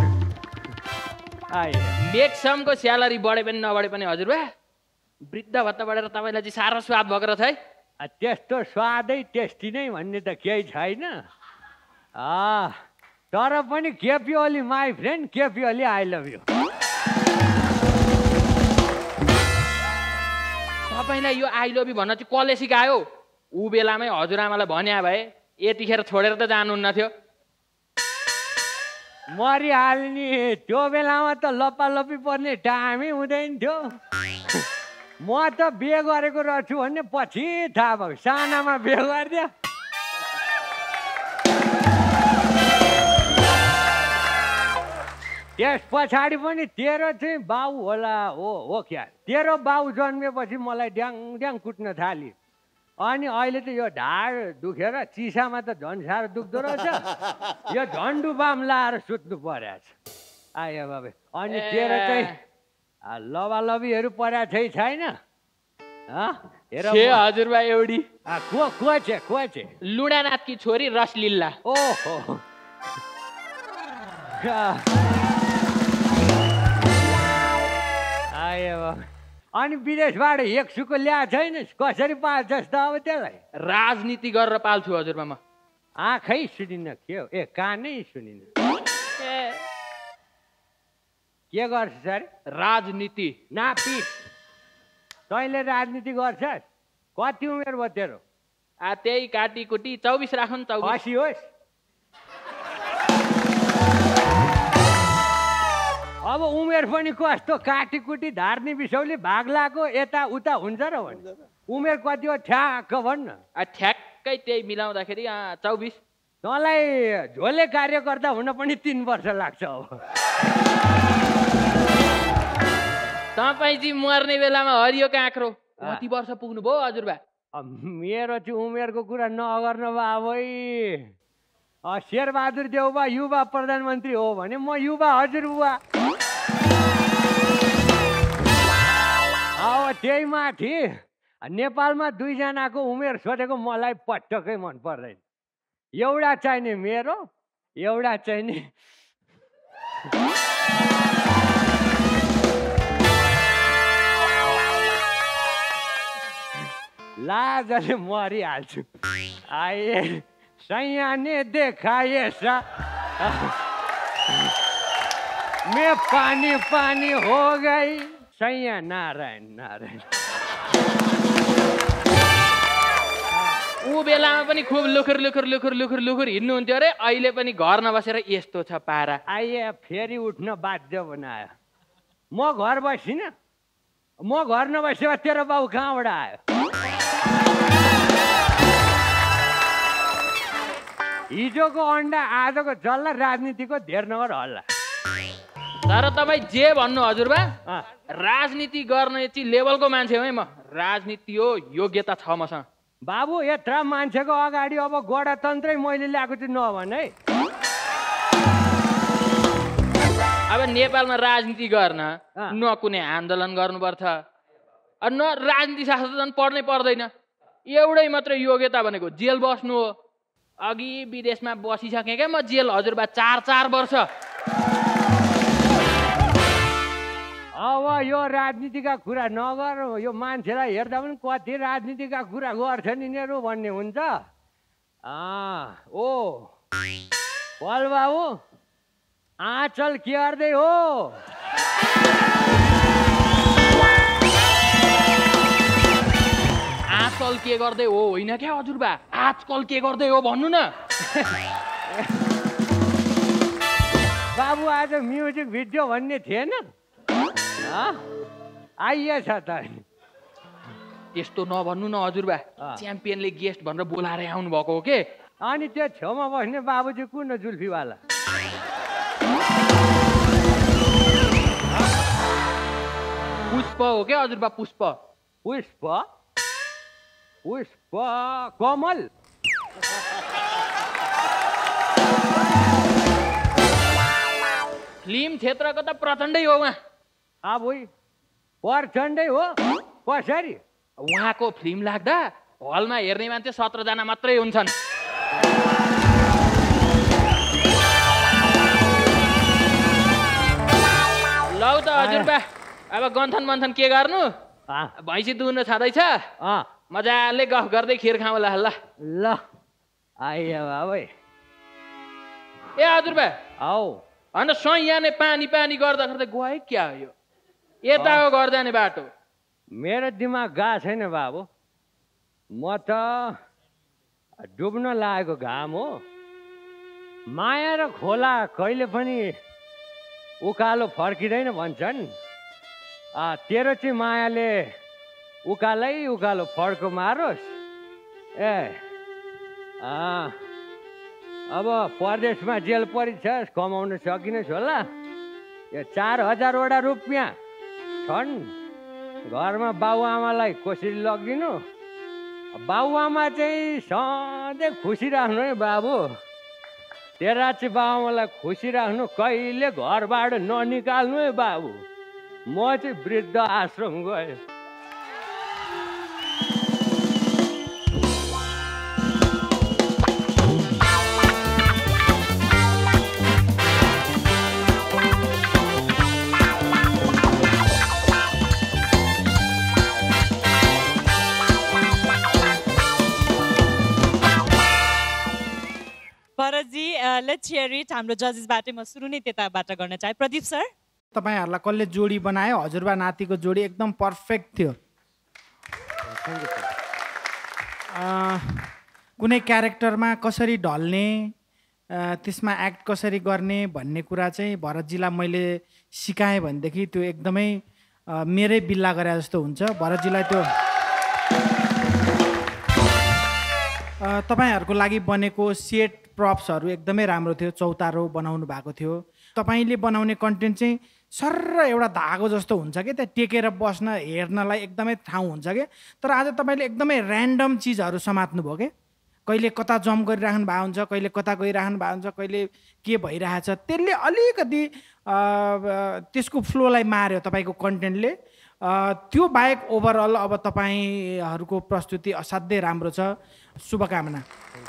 मेक्समको स्यालेरी बढे पनि नबढे पनि हजुरबा, वृद्ध भत्ता बढेर तपाईँलाई चाहिँ साह्रो स्वाद भएको रहेछ है। त्यस्तो स्वादै टेस्टी नै भन्ने त केही छैन। तर पनि KP Oli my friend, KP Oli I love you. तपाईँलाई यो आई लभ यु भन्न चाहिँ कसले सिकायो? ऊ बेलामै हजुरआमालाई भन्या भए यतिखेर छोडेर त जानुहुन्न थियो। मरिहाल्ने त्यो बेलामा त लप्पालप्पी पर्ने टाइमै हुँदैन थियो। म त बिहे गरेको रहेछु भन्ने पछि थाहा भयो। सानामा बिहे गरिदियो। त्यस पछाडि पनि तेरो चाहिँ बाउ होला। हो क्या, तेरो बाउ जन्मेपछि मलाई ड्याङ ड्याङ कुट्न थाल्यो। अनि अहिले त यो ढाड दुखेर चिसामा त झन् साह्रो दुख्दो रहेछ यो झन्डु बाम लाएर सुत्नु परेछ आयो बाबे अनि तेरो चाहिँ लबालबीहरू परेको छैन हजुरबा एउटी को छे लुडानाथकी छोरी रसलिल्ला ओहो आयो अनि विदेशबाट एक सुको ल्याएको छैन कसरी पाल्छस् त अब त्यसलाई राजनीति गरेर पाल्छु हजुरबा म आँखै सुनिन के हो ए कानै सुनिन के गर्छस् अरे राजनीति नापी तैँले राजनीति गर्छस् कति उमेर भयो तेरो त्यही काटीकुटी 24 राखौँ 24 होस् अब उमेर पनि कस्तो काटीकुटी धार्ने बिसौले भाग लाएको यता उता हुन्छ र भने उमेर कति हो ठ्याक्क भन्न ठ्याक्कै त्यही मिलाउँदाखेरि 24 तँलाई झोले कार्यकर्ता हुन पनि 3 वर्ष लाग्छ अब तपाईँ चाहिँ मर्ने बेलामा हरियो काँक्रो कति वर्ष पुग्नु भयो हजुरबा मेरो चाहिँ उमेरको कुरा नगर्नु बाबै शेरबहादुर देउबा युवा प्रधानमन्त्री हो भने म युवा हजुरबुवा अब त्यही माथि नेपालमा 2 जनाको उमेर सोधेको मलाई पटक्कै मन पर्दैन एउटा चाहिने मेरो एउटा चाहिने लाजले मरिहाल्छु आए सैया ने देखा ये सा मैं पानी पानी हो गई सैया नारायण नारायण ऊ बेलामा पनि खुब लुखुर लुखुर लुखुर लुखुर लुखुर हिँड्नुहुन्थ्यो अरे अहिले पनि घर नबसेर यस्तो छ पारा आइए फेरि उठ्न बाध्य बनायो म घर बसिनँ म घर नबसेर तेरो बाउ कहाँबाट आयो हिजोको अन्डा आजको जल्ला राजनीतिको धेर नगर हल्ला तर तपाईँ जे भन्नु हजुरबा राजनीति गर्ने चाहिँ लेभलको मान्छे हो है म राजनीति हो योग्यता छ मसँग बाबु यत्रो मान्छेको अगाडि अब गणतन्त्रै मैले ल्याएको चाहिँ नभन है अब नेपालमा राजनीति गर्न न कुनै आन्दोलन गर्नुपर्छ न राजनीति शास्त्र झन् पढ्नै पर्दैन एउटै मात्र योग्यता भनेको जेल बस्नु हो अघि विदेशमा बसिसकेँ क्या म जेल हजुरबा 4 वर्ष अब यो राजनीतिका कुरा नगर यो मान्छेलाई हेर्दा पनि कति राजनीतिका कुरा गर्छन् यिनीहरू भन्ने हुन्छ ओ पल बाबु आँचल के गर्दै हो आजकल के गर्दै हो होइन क्या हजुरबा आजकल के गर्दै हो भन्नु न बाबु आज म्युजिक भिडियो भन्ने थिएन आइएछ त त्यस्तो नभन्नु न हजुरबा च्याम्पियनले गेस्ट भनेर बोलाएर आउनु भएको हो के अनि त्यो छेउमा बस्ने बाबुजी कुन जुल्फीवाला पुष्प हो क्या हजुरबा पुष्प पुष्प पुष्प कमल फिल्म क्षेत्रको त प्रचण्डै हो उहाँ प्रचण्डै हो कसरी उहाँको फिल्म लाग्दा हलमा हेर्ने मान्छे 17 जना मात्रै हुन्छन् लौ त हजुरबा अब गन्थन मन्थन के गर्नु भैँसी दुहुन छँदैछ मजाले गफ गर्दै खिर खाउँला ल आइया बाबु ए हजुरबा अन्त सैयाने पानी पानी गर्दा गर्दै गयो क्या हो यता हो घर जाने बाटो मेरो दिमाग गएको छैन बाबु म त डुब्न लागेको घाम हो माया र खोला कहिले पनि उकालो फर्किँदैन भन्छन् तेरो चाहिँ मायाले उकालै उकालो फर्को मारोस् अब परदेशमा जेल परिछस् कमाउन सकिनुहोस् होला यो 4000 रुपियाँ छन् घरमा बाबुआमालाई कसरी लगिदिनु बाबुआमा चाहिँ सधैँ खुसी राख्नु है बाबु। तेरा चाहिँ बाबुआमालाई खुसी राख्नु, कहिले घरबाट ननिकाल्नु है बाबु। म चाहिँ वृद्ध आश्रम गएँ। Bharatji, let's hear it. हाम्रो जजेसबाटै म सुरु नै त्यताबाट गर्न चाहे। प्रदीप सर, तपाईँहरूलाई कसले जोडी बनायो? हजुरबा नातिको जोडी एकदम पर्फेक्ट थियो। कुनै क्यारेक्टरमा कसरी ढल्ने, त्यसमा एक्ट कसरी गर्ने भन्ने कुरा चाहिँ भरतजीलाई मैले सिकाएँ भनेदेखि त्यो एकदमै मेरै बिल्ला गरे जस्तो हुन्छ। भरतजीलाई त्यो तपाईँहरूको लागि बनेको सेट प्रप्सहरू एकदमै राम्रो थियो, चौतारो बनाउनु भएको थियो। तपाईँले बनाउने कन्टेन्ट चाहिँ सर्र एउटा धागो जस्तो हुन्छ कि त्यहाँ टेकेर बस्न हेर्नलाई एकदमै ठाउँ हुन्छ कि। तर आज तपाईँले एकदमै ऱ्यान्डम चिजहरू समात्नु भयो कि। कहिले कता जम्प गरिराख्नु भएको हुन्छ, कहिले कता गइराख्नु भएको हुन्छ, कहिले के भइरहेछ, त्यसले अलिकति त्यसको फ्लोलाई मार्यो तपाईँको कन्टेन्टले। त्यो बाहेक ओभरअल अब तपाईँहरूको प्रस्तुति असाध्यै राम्रो छ। शुभकामना।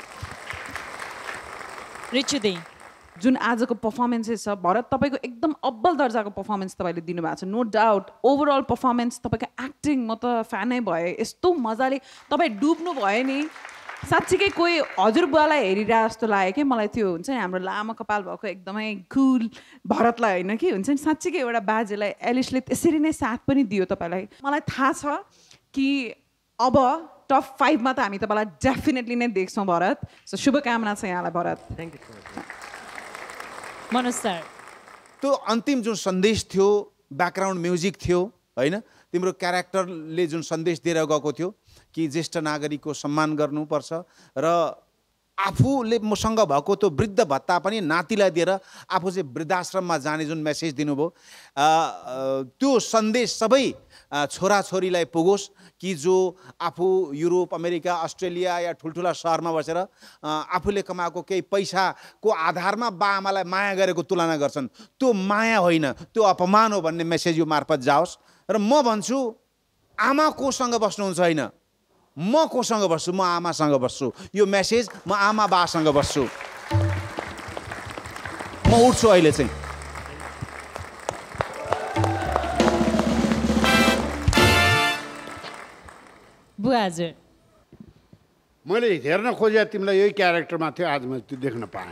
रिचुदी, जुन आजको पर्फर्मेन्सेस छ भरत, तपाईँको एकदम अब्बल दर्जाको पर्फर्मेन्स तपाईँले दिनुभएको छ, नो डाउट। ओभरअल पर्फर्मेन्स, तपाईँको एक्टिङ, म त फ्यानै भएँ। यस्तो मजाले तपाईँ डुब्नु भयो नि, साँच्चीकै कोही हजुरबुवालाई हेरिरहे जस्तो लाग्यो कि मलाई। त्यो हुन्छ नि हाम्रो लामो कपाल भएको एकदमै कुल भरतलाई होइन कि, हुन्छ नि साँच्चीकै एउटा बाजेलाई एलिसले त्यसरी नै साथ पनि दियो तपाईँलाई। मलाई थाहा छ कि अब टप 5 मा त हामी तपाईँलाई डेफिनेटली नै देख्छौँ भरत। सो शुभकामना छ यहाँलाई Bharat. Thank you so much. Manoj sir, त्यो अन्तिम जुन सन्देश थियो, ब्याकग्राउन्ड म्युजिक थियो होइन, तिम्रो क्यारेक्टरले जुन सन्देश दिएर गएको थियो कि ज्येष्ठ नागरिकको सम्मान गर्नुपर्छ र आफूले मसँग भएको त्यो वृद्ध भत्ता पनि नातिलाई दिएर आफू चाहिँ वृद्धाश्रममा जाने जुन मेसेज दिनुभयो, त्यो सन्देश सबै छोराछोरीलाई पुगोस् कि जो आफू युरोप, अमेरिका, अस्ट्रेलिया या ठुल्ठुला सहरमा बसेर आफूले कमाएको केही पैसाको आधारमा बाआमालाई माया गरेको तुलना गर्छन्। त्यो माया होइन, त्यो अपमान हो भन्ने मेसेज यो मार्फत जाओस्। र म भन्छु, आमा कोसँग बस्नुहुन्छ होइन, म कोसँग बस्छु, म आमासँग बस्छु। यो मेसेज म आमा बासँग बस्छु। म उठ्छु अहिले चाहिँ। बुवा हजुर, मैले हेर्न खोजे तिमीलाई यही क्यारेक्टरमा थियो, आज मैले त्यो देख्न पाएँ।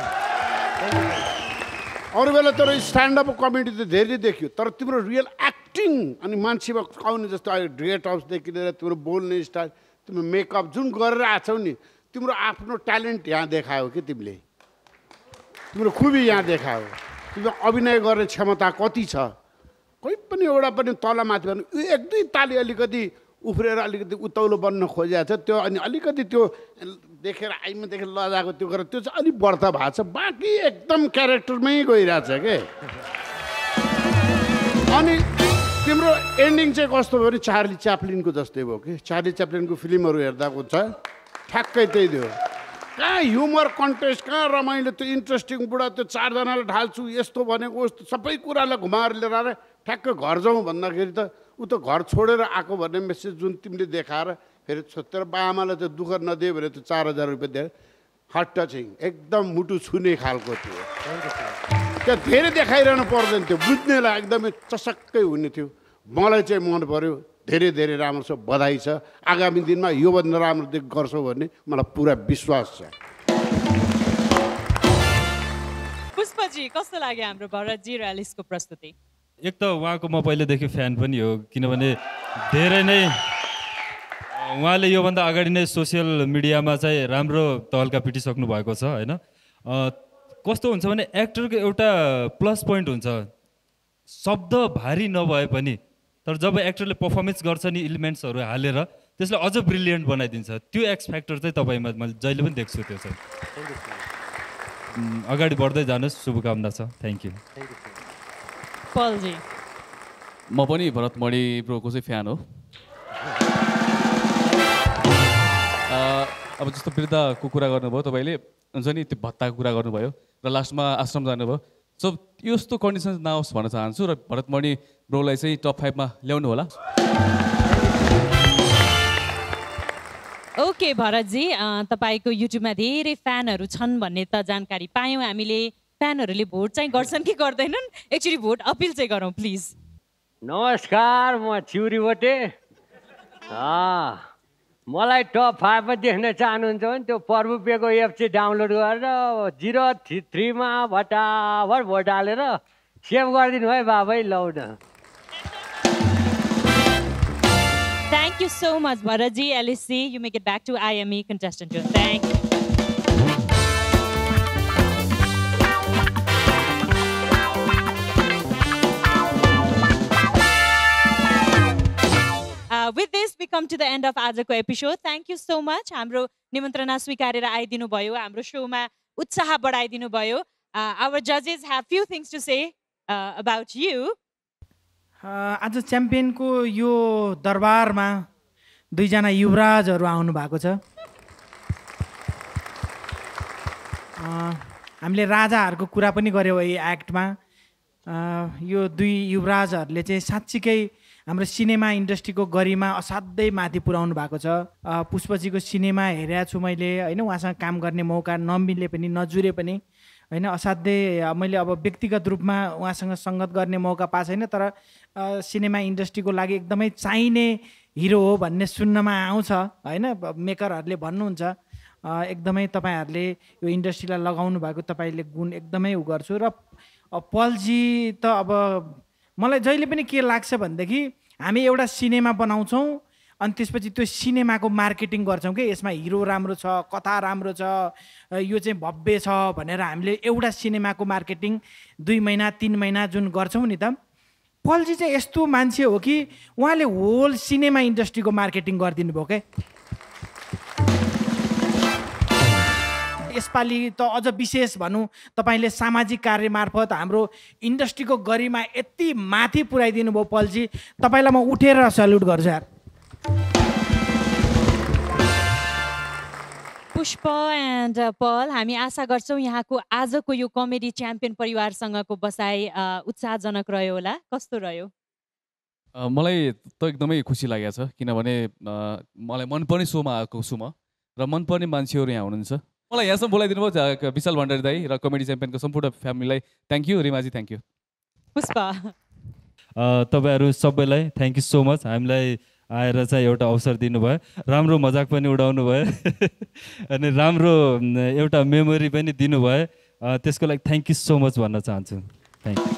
अरू बेला तर स्ट्यान्डअप कमेडी त धेरै देखियो, तर तिम्रो रियल एक्टिङ अनि मान्छेमा आउने जस्तो अहिले ड्रेट हाउसदेखि लिएर तिम्रो बोल्ने स्टाइल, तिम्रो मेकअप जुन गरेर आछौ नि, तिम्रो आफ्नो ट्यालेन्ट यहाँ देखायो कि तिमीले, तिम्रो खुबी यहाँ देखायो। तिम्रो अभिनय गर्ने क्षमता कति छ, कोही पनि एउटा पनि तलमाथि भन्नु, एक दुई ताली अलिकति उफ्रेर अलिकति उत्तौलो बन्न खोजेको छ त्यो, अनि अलिकति त्यो देखेर आइमा देखेर लजाएको त्यो गरेर त्यो चाहिँ अलिक बढ्ता भएको छ, बाँकी एकदम क्यारेक्टरमै गइरहेछ के। अनि तिम्रो एन्डिङ चाहिँ कस्तो भयो भने चार्ली च्याप्लिनको जस्तै भयो कि। चार्ली च्याप्लिनको फिल्महरू हेर्दाको छ ठ्याक्कै त्यही थियो। कहाँ ह्युमर कन्टेस्ट, कहाँ रमाइलो, त्यो इन्ट्रेस्टिङ बुढा त्यो चारजनालाई ढाल्छु यस्तो भनेको उस्तो सबै कुरालाई घुमाएर लिएर आएर ठ्याक्क घर जाउँ भन्दाखेरि त ऊ त घर छोडेर आएको भन्ने मेसेज जुन तिमीले देखाएर फेरि तेरो बाआमालाई त दुःख नदियो भने त्यो 4000 रुपियाँ दिएर हार्ट टचिङ एकदम मुटु छुने खालको थियो। त्यो धेरै देखाइरहनु पर्दैन थियो, बुझ्नेलाई एकदमै चसक्कै हुने थियो। मलाई चाहिँ मन पर्यो, धेरै धेरै राम्रो छ, बधाई छ। आगामी दिनमा योभन्दा राम्रो गर्छौ भन्ने मलाई पुरा विश्वास छ। पुष्पजी, कस्तो लाग्यो हाम्रो भरतजी र एलिसको प्रस्तुति? एक त उहाँको म पहिलेदेखि फ्यान पनि हो, किनभने धेरै नै उहाँले योभन्दा अगाडि नै सोसियल मिडियामा चाहिँ राम्रो तहल्का पिटिसक्नु भएको छ होइन। कस्तो हुन्छ भने एक्टरको एउटा प्लस पोइन्ट हुन्छ, शब्द भारी नभए पनि तर जब एक्टरले पर्फर्मेन्स गर्छ नि इलिमेन्ट्सहरू हालेर त्यसलाई अझ ब्रिलियन्ट बनाइदिन्छ। त्यो एक्स फ्याक्टर चाहिँ तपाईँमा मैले जहिले पनि देख्छु। त्यो चाहिँ अगाडि बढ्दै जानुहोस्, शुभकामना छ। Thank you. पलजी, म पनि भरत मणि ब्रोको चाहिँ फ्यान हो। अब जस्तो वृद्धको कुरा गर्नुभयो तपाईँले हुन्छ नि त्यो भत्ताको कुरा गर्नुभयो र लास्टमा आश्रम जानुभयो सो यस्तो कन्डिसन नहोस् भन्न चाहन्छु र भरतमणि ब्रोलाई चाहिँ टप 5 मा ल्याउनु होला। ओके भरतजी, तपाईँको युट्युबमा धेरै फ्यानहरू छन् भन्ने त जानकारी पायौँ हामीले। फ्यानहरूले भोट चाहिँ गर्छन् कि गर्दैनन्? एक्चुअली भोट अपिल चाहिँ गरौँ प्लिज। नमस्कार, म चिउरीबोटे। मलाई टप 5 मा देख्न चाहनुहुन्छ भने त्यो प्रभु पेको एप चाहिँ डाउनलोड गरेर 03 मा भटाभट भोट हालेर सेभ गरिदिनु है बाबै। लौ न। Thank you so much, Bharatji. LSC, you make it back to IME contestant. Thank you. With this, we come to the end of आजको episode. Thank you so much. हाम्रो निमन्त्रणा स्वीकारेर आइदिनु भयो, हाम्रो शोमा उत्साह बढाइदिनु भयो. Our judges have few things to say about you. आज च्याम्पियनको यो दरबारमा दुईजना युवराजहरू आउनु भएको छ। हामीले राजाहरूको कुरा पनि गऱ्यौँ यही एक्टमा। यो दुई युवराजहरूले चाहिँ साँच्चीकै हाम्रो सिनेमा इन्डस्ट्रीको गरिमा असाध्यै माथि पुर्याउनु भएको छ। पुष्पजीको सिनेमा हेरेको छु मैले होइन, उहाँसँग काम गर्ने मौका नमिले पनि नजुरे पनि होइन, असाध्यै मैले अब व्यक्तिगत रूपमा उहाँसँग सङ्गत गर्ने मौका पाएको छैन, तर सिनेमा इन्डस्ट्रीको लागि एकदमै चाहिने हिरो हो भन्ने सुन्नमा आउँछ होइन। मेकरहरूले भन्नुहुन्छ एकदमै तपाईँहरूले यो इन्डस्ट्रीलाई लगाउनु भएको तपाईँले गुण एकदमै उ गर्छु। र पलजी त अब मलाई जहिले पनि के लाग्छ भनेदेखि हामी एउटा सिनेमा बनाउँछौँ अनि त्यसपछि त्यो सिनेमाको मार्केटिङ गर्छौँ कि यसमा हिरो राम्रो छ, कथा राम्रो छ, यो चाहिँ भव्य छ भनेर हामीले एउटा सिनेमाको मार्केटिङ 2 महिना 3 महिना जुन गर्छौँ नि त। पलजी चाहिँ यस्तो मान्छे हो कि उहाँले होल सिनेमा इन्डस्ट्रीको मार्केटिङ गरिदिनु भयो क्या। यसपालि त अझ विशेष भनौँ, तपाईँले सामाजिक कार्य मार्फत हाम्रो इन्डस्ट्रीको गरिमा यति माथि पुर्याइदिनु भयो पलजी, तपाईँलाई म उठेर सल्युट गर्छु यार। पुष्प एन्ड पल, हामी आशा गर्छौँ यहाँको आजको यो कमेडी च्याम्पियन परिवारसँगको बसाइ उत्साहजनक रह्यो होला। कस्तो रह्यो? मलाई त एकदमै खुसी लागेको छ, किनभने मलाई मनपर्ने सोमा आएको छु म र मनपर्ने मान्छेहरू यहाँ हुनुहुन्छ। मलाई यहाँसम्म बोलाइदिनु भयो विशाल भण्डारी दाई र कमेडी च्याम्पियनको सम्पूर्ण फ्यामिलीलाई थ्याङ्क यू। रिमाजी थ्याङ्क यू। पुष्प, तपाईँहरू सबैलाई थ्याङ्क यू सो मच। हामीलाई आएर चाहिँ एउटा अवसर दिनुभयो, राम्रो मजाक पनि उडाउनु भयो अनि राम्रो एउटा मेमोरी पनि दिनुभयो, त्यसको लागि थ्याङ्क यू सो मच भन्न चाहन्छु। Thank you.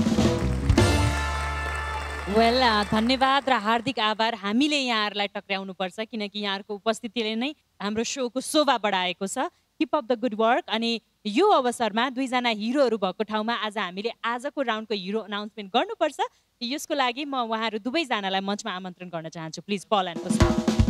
वेल, धन्यवाद र हार्दिक आभार। हामीले यहाँहरूलाई टक्राउनुपर्छ किनकि यहाँहरूको उपस्थितिले नै हाम्रो सोको शोभा बढाएको छ। Keep up the good work. अनि यो अवसरमा दुईजना हिरोहरू भएको ठाउँमा आज हामीले आजको राउन्डको हिरो अनाउन्समेन्ट गर्नुपर्छ। यसको लागि म उहाँहरू दुवैजनालाई मञ्चमा आमन्त्रण गर्न चाहन्छु। Please Paul and Pushpa.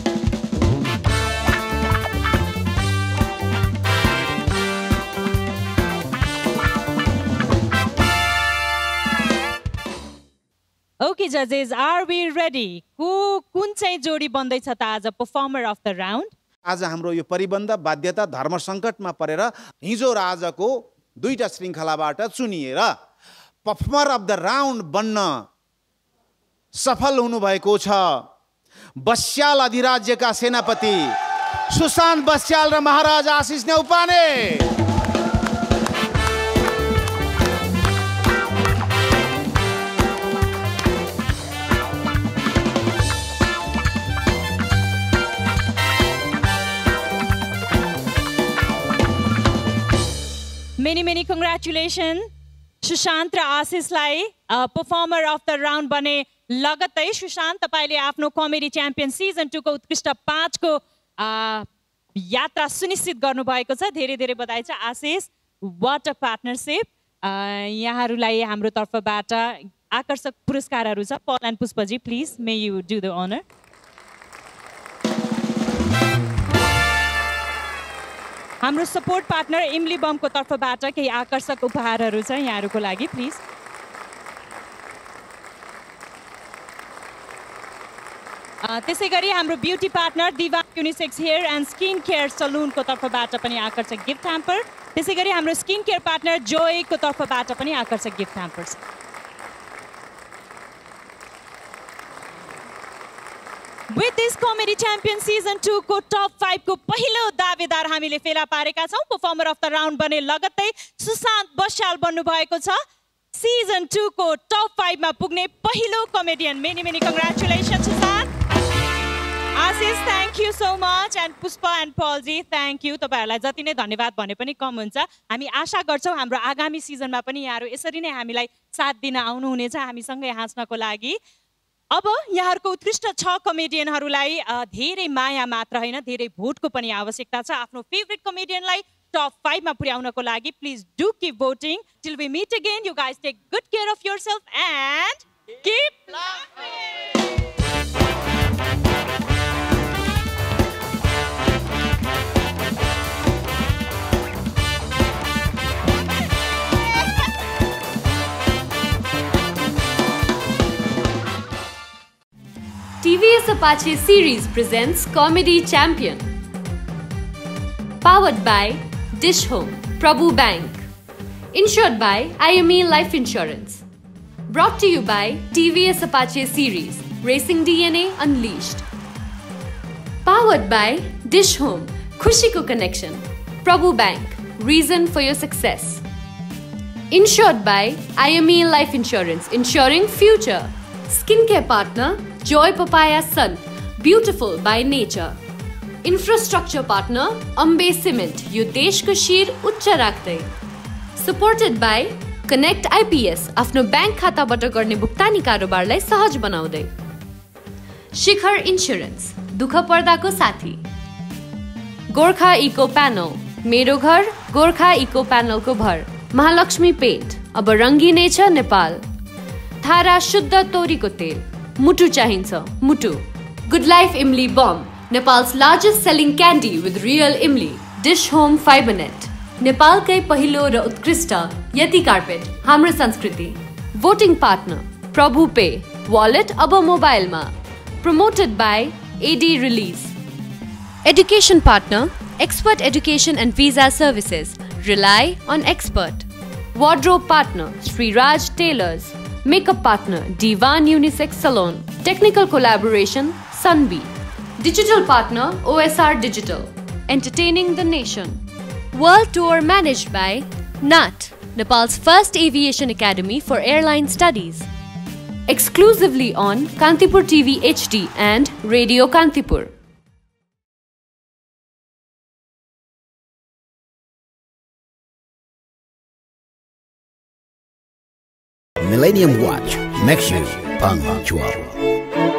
Okay जजेस, आर वी रेडी? कुन चाहिँ जोडी बन्दैछ त आज परफर्मर अफ द राउन्ड? आज हाम्रो यो परिबन्ध बाध्यता धर्म सङ्कटमा परेर हिजो र आजको 2टा श्रृङ्खलाबाट चुनिएर परफर्मर अफ द राउन्ड बन्न सफल हुनुभएको छ बस्याल अधिराज्यका सेनापति सुशान्त बस्याल र महाराज आशिष न्यौपाने। मेनी कङ्ग्रेचुलेसन सुशान्त र आशिषलाई परफर्मर अफ द राउन्ड बने लगत्तै। सुशान्त, तपाईँले आफ्नो कमेडी च्याम्पियन सिजन 2 को उत्कृष्ट 5 को यात्रा सुनिश्चित गर्नुभएको छ। धेरै धेरै बधाई छ। Ashish, what a partnership. यहाँहरूलाई हाम्रो तर्फबाट आकर्षक पुरस्कारहरू छ। पल एन्ड पुष्पजी, please may you do the honour. हाम्रो सपोर्ट पार्टनर इमली बमको तर्फबाट केही आकर्षक उपहारहरू छ यहाँहरूको लागि, प्लिज। त्यसै गरी हाम्रो beauty partner Diva unisex hair and skin care सलुनको तर्फबाट पनि आकर्षक गिफ्ट ह्याम्पर, त्यसै गरी हाम्रो स्किन केयर पार्टनर जोयको तर्फबाट पनि आकर्षक गिफ्ट ह्याम्पर छ। With this Comedy Champion Season 2 को टप 5 को पहिलो दावेदार हामीले फेला पारेका छौं। परफर्मर अफ द राउन्ड बने लगत्तै सुशान्त बस्याल बन्नु भएको छ। Season 2 को टप 5 मा पुग्ने पहिलो कमेडियन। Many many congratulations Sushant. Ashish thank you so much and Pushpa and Paul ji thank you. तपाईहरुलाई जति नै धन्यवाद भने पनि कम हुन्छ। हामी आशा गर्छौं हाम्रो आगामी सिजनमा पनि यहाँहरु यसरी नै हामीलाई साथ दिन आउनु हुनेछ हामीसँगै हाँस्नको लागि। अब यहाँहरुको उत्कृष्ट 6 कमेडियनहरुलाई धेरै माया मात्र हैन धेरै भोटको पनि आवश्यकता छ। आफ्नो फेभरेट कमेडियनलाई टप 5 मा पुर्याउनको लागि please do keep voting. Till we meet again, you guys take good care of yourself and keep लाफिङ। TVS Apache Series presents Comedy Champion. Powered by Dish Home, Prabhu Bank. Insured by IME Life Insurance. Brought to you by TVS Apache Series, Racing DNA Unleashed. Powered by Dish Home, Khushi Ko Connection. Prabhu Bank, reason for your success. Insured by IME Life Insurance, ensuring future. Skincare partner, Joy Papaya Sun, beautiful by nature. Infrastructure partner, Ambe Cement, यो देशको शिर उच्च राख्दै. Supported by Connect IPS, आफ्नो बैंक खाताबाट गर्ने भुक्तानी कारोबारलाई सहज बनाउँदै. शिखर इन्स्योरेन्स, दुःख पर्दाको साथी. गोर्खा इको प्यानल, मेरो घर गोर्खा इको प्यानलको भर. महालक्ष्मी पेन्ट, अब रङ्गिनै छ नेपाल. थारा शुद्ध तोरीको तेल, मुटु चाहिन्छ मुटु. गुड लाइफ इमली बम, नेपाल's largest selling candy with real imli. Dish Home fiber net, नेपालकै पहिलो र उत्कृष्ट यति कार्पेट, हाम्रो संस्कृति. Voting partner, Prabhu Pay, wallet अब मोबाइलमा. Promoted by AD release. Education partner, expert education and visa services, rely on expert. Wardrobe partner, Shreeraj tailors. Makeup partner, Divan Unisex Salon. Technical collaboration, Sunbee. Digital partner, OSR Digital. Entertaining the nation. World tour managed by NAT, Nepal's first aviation academy for airline studies. Exclusively on Kantipur TV HD and Radio Kantipur. Millennium Watch makes you punctual.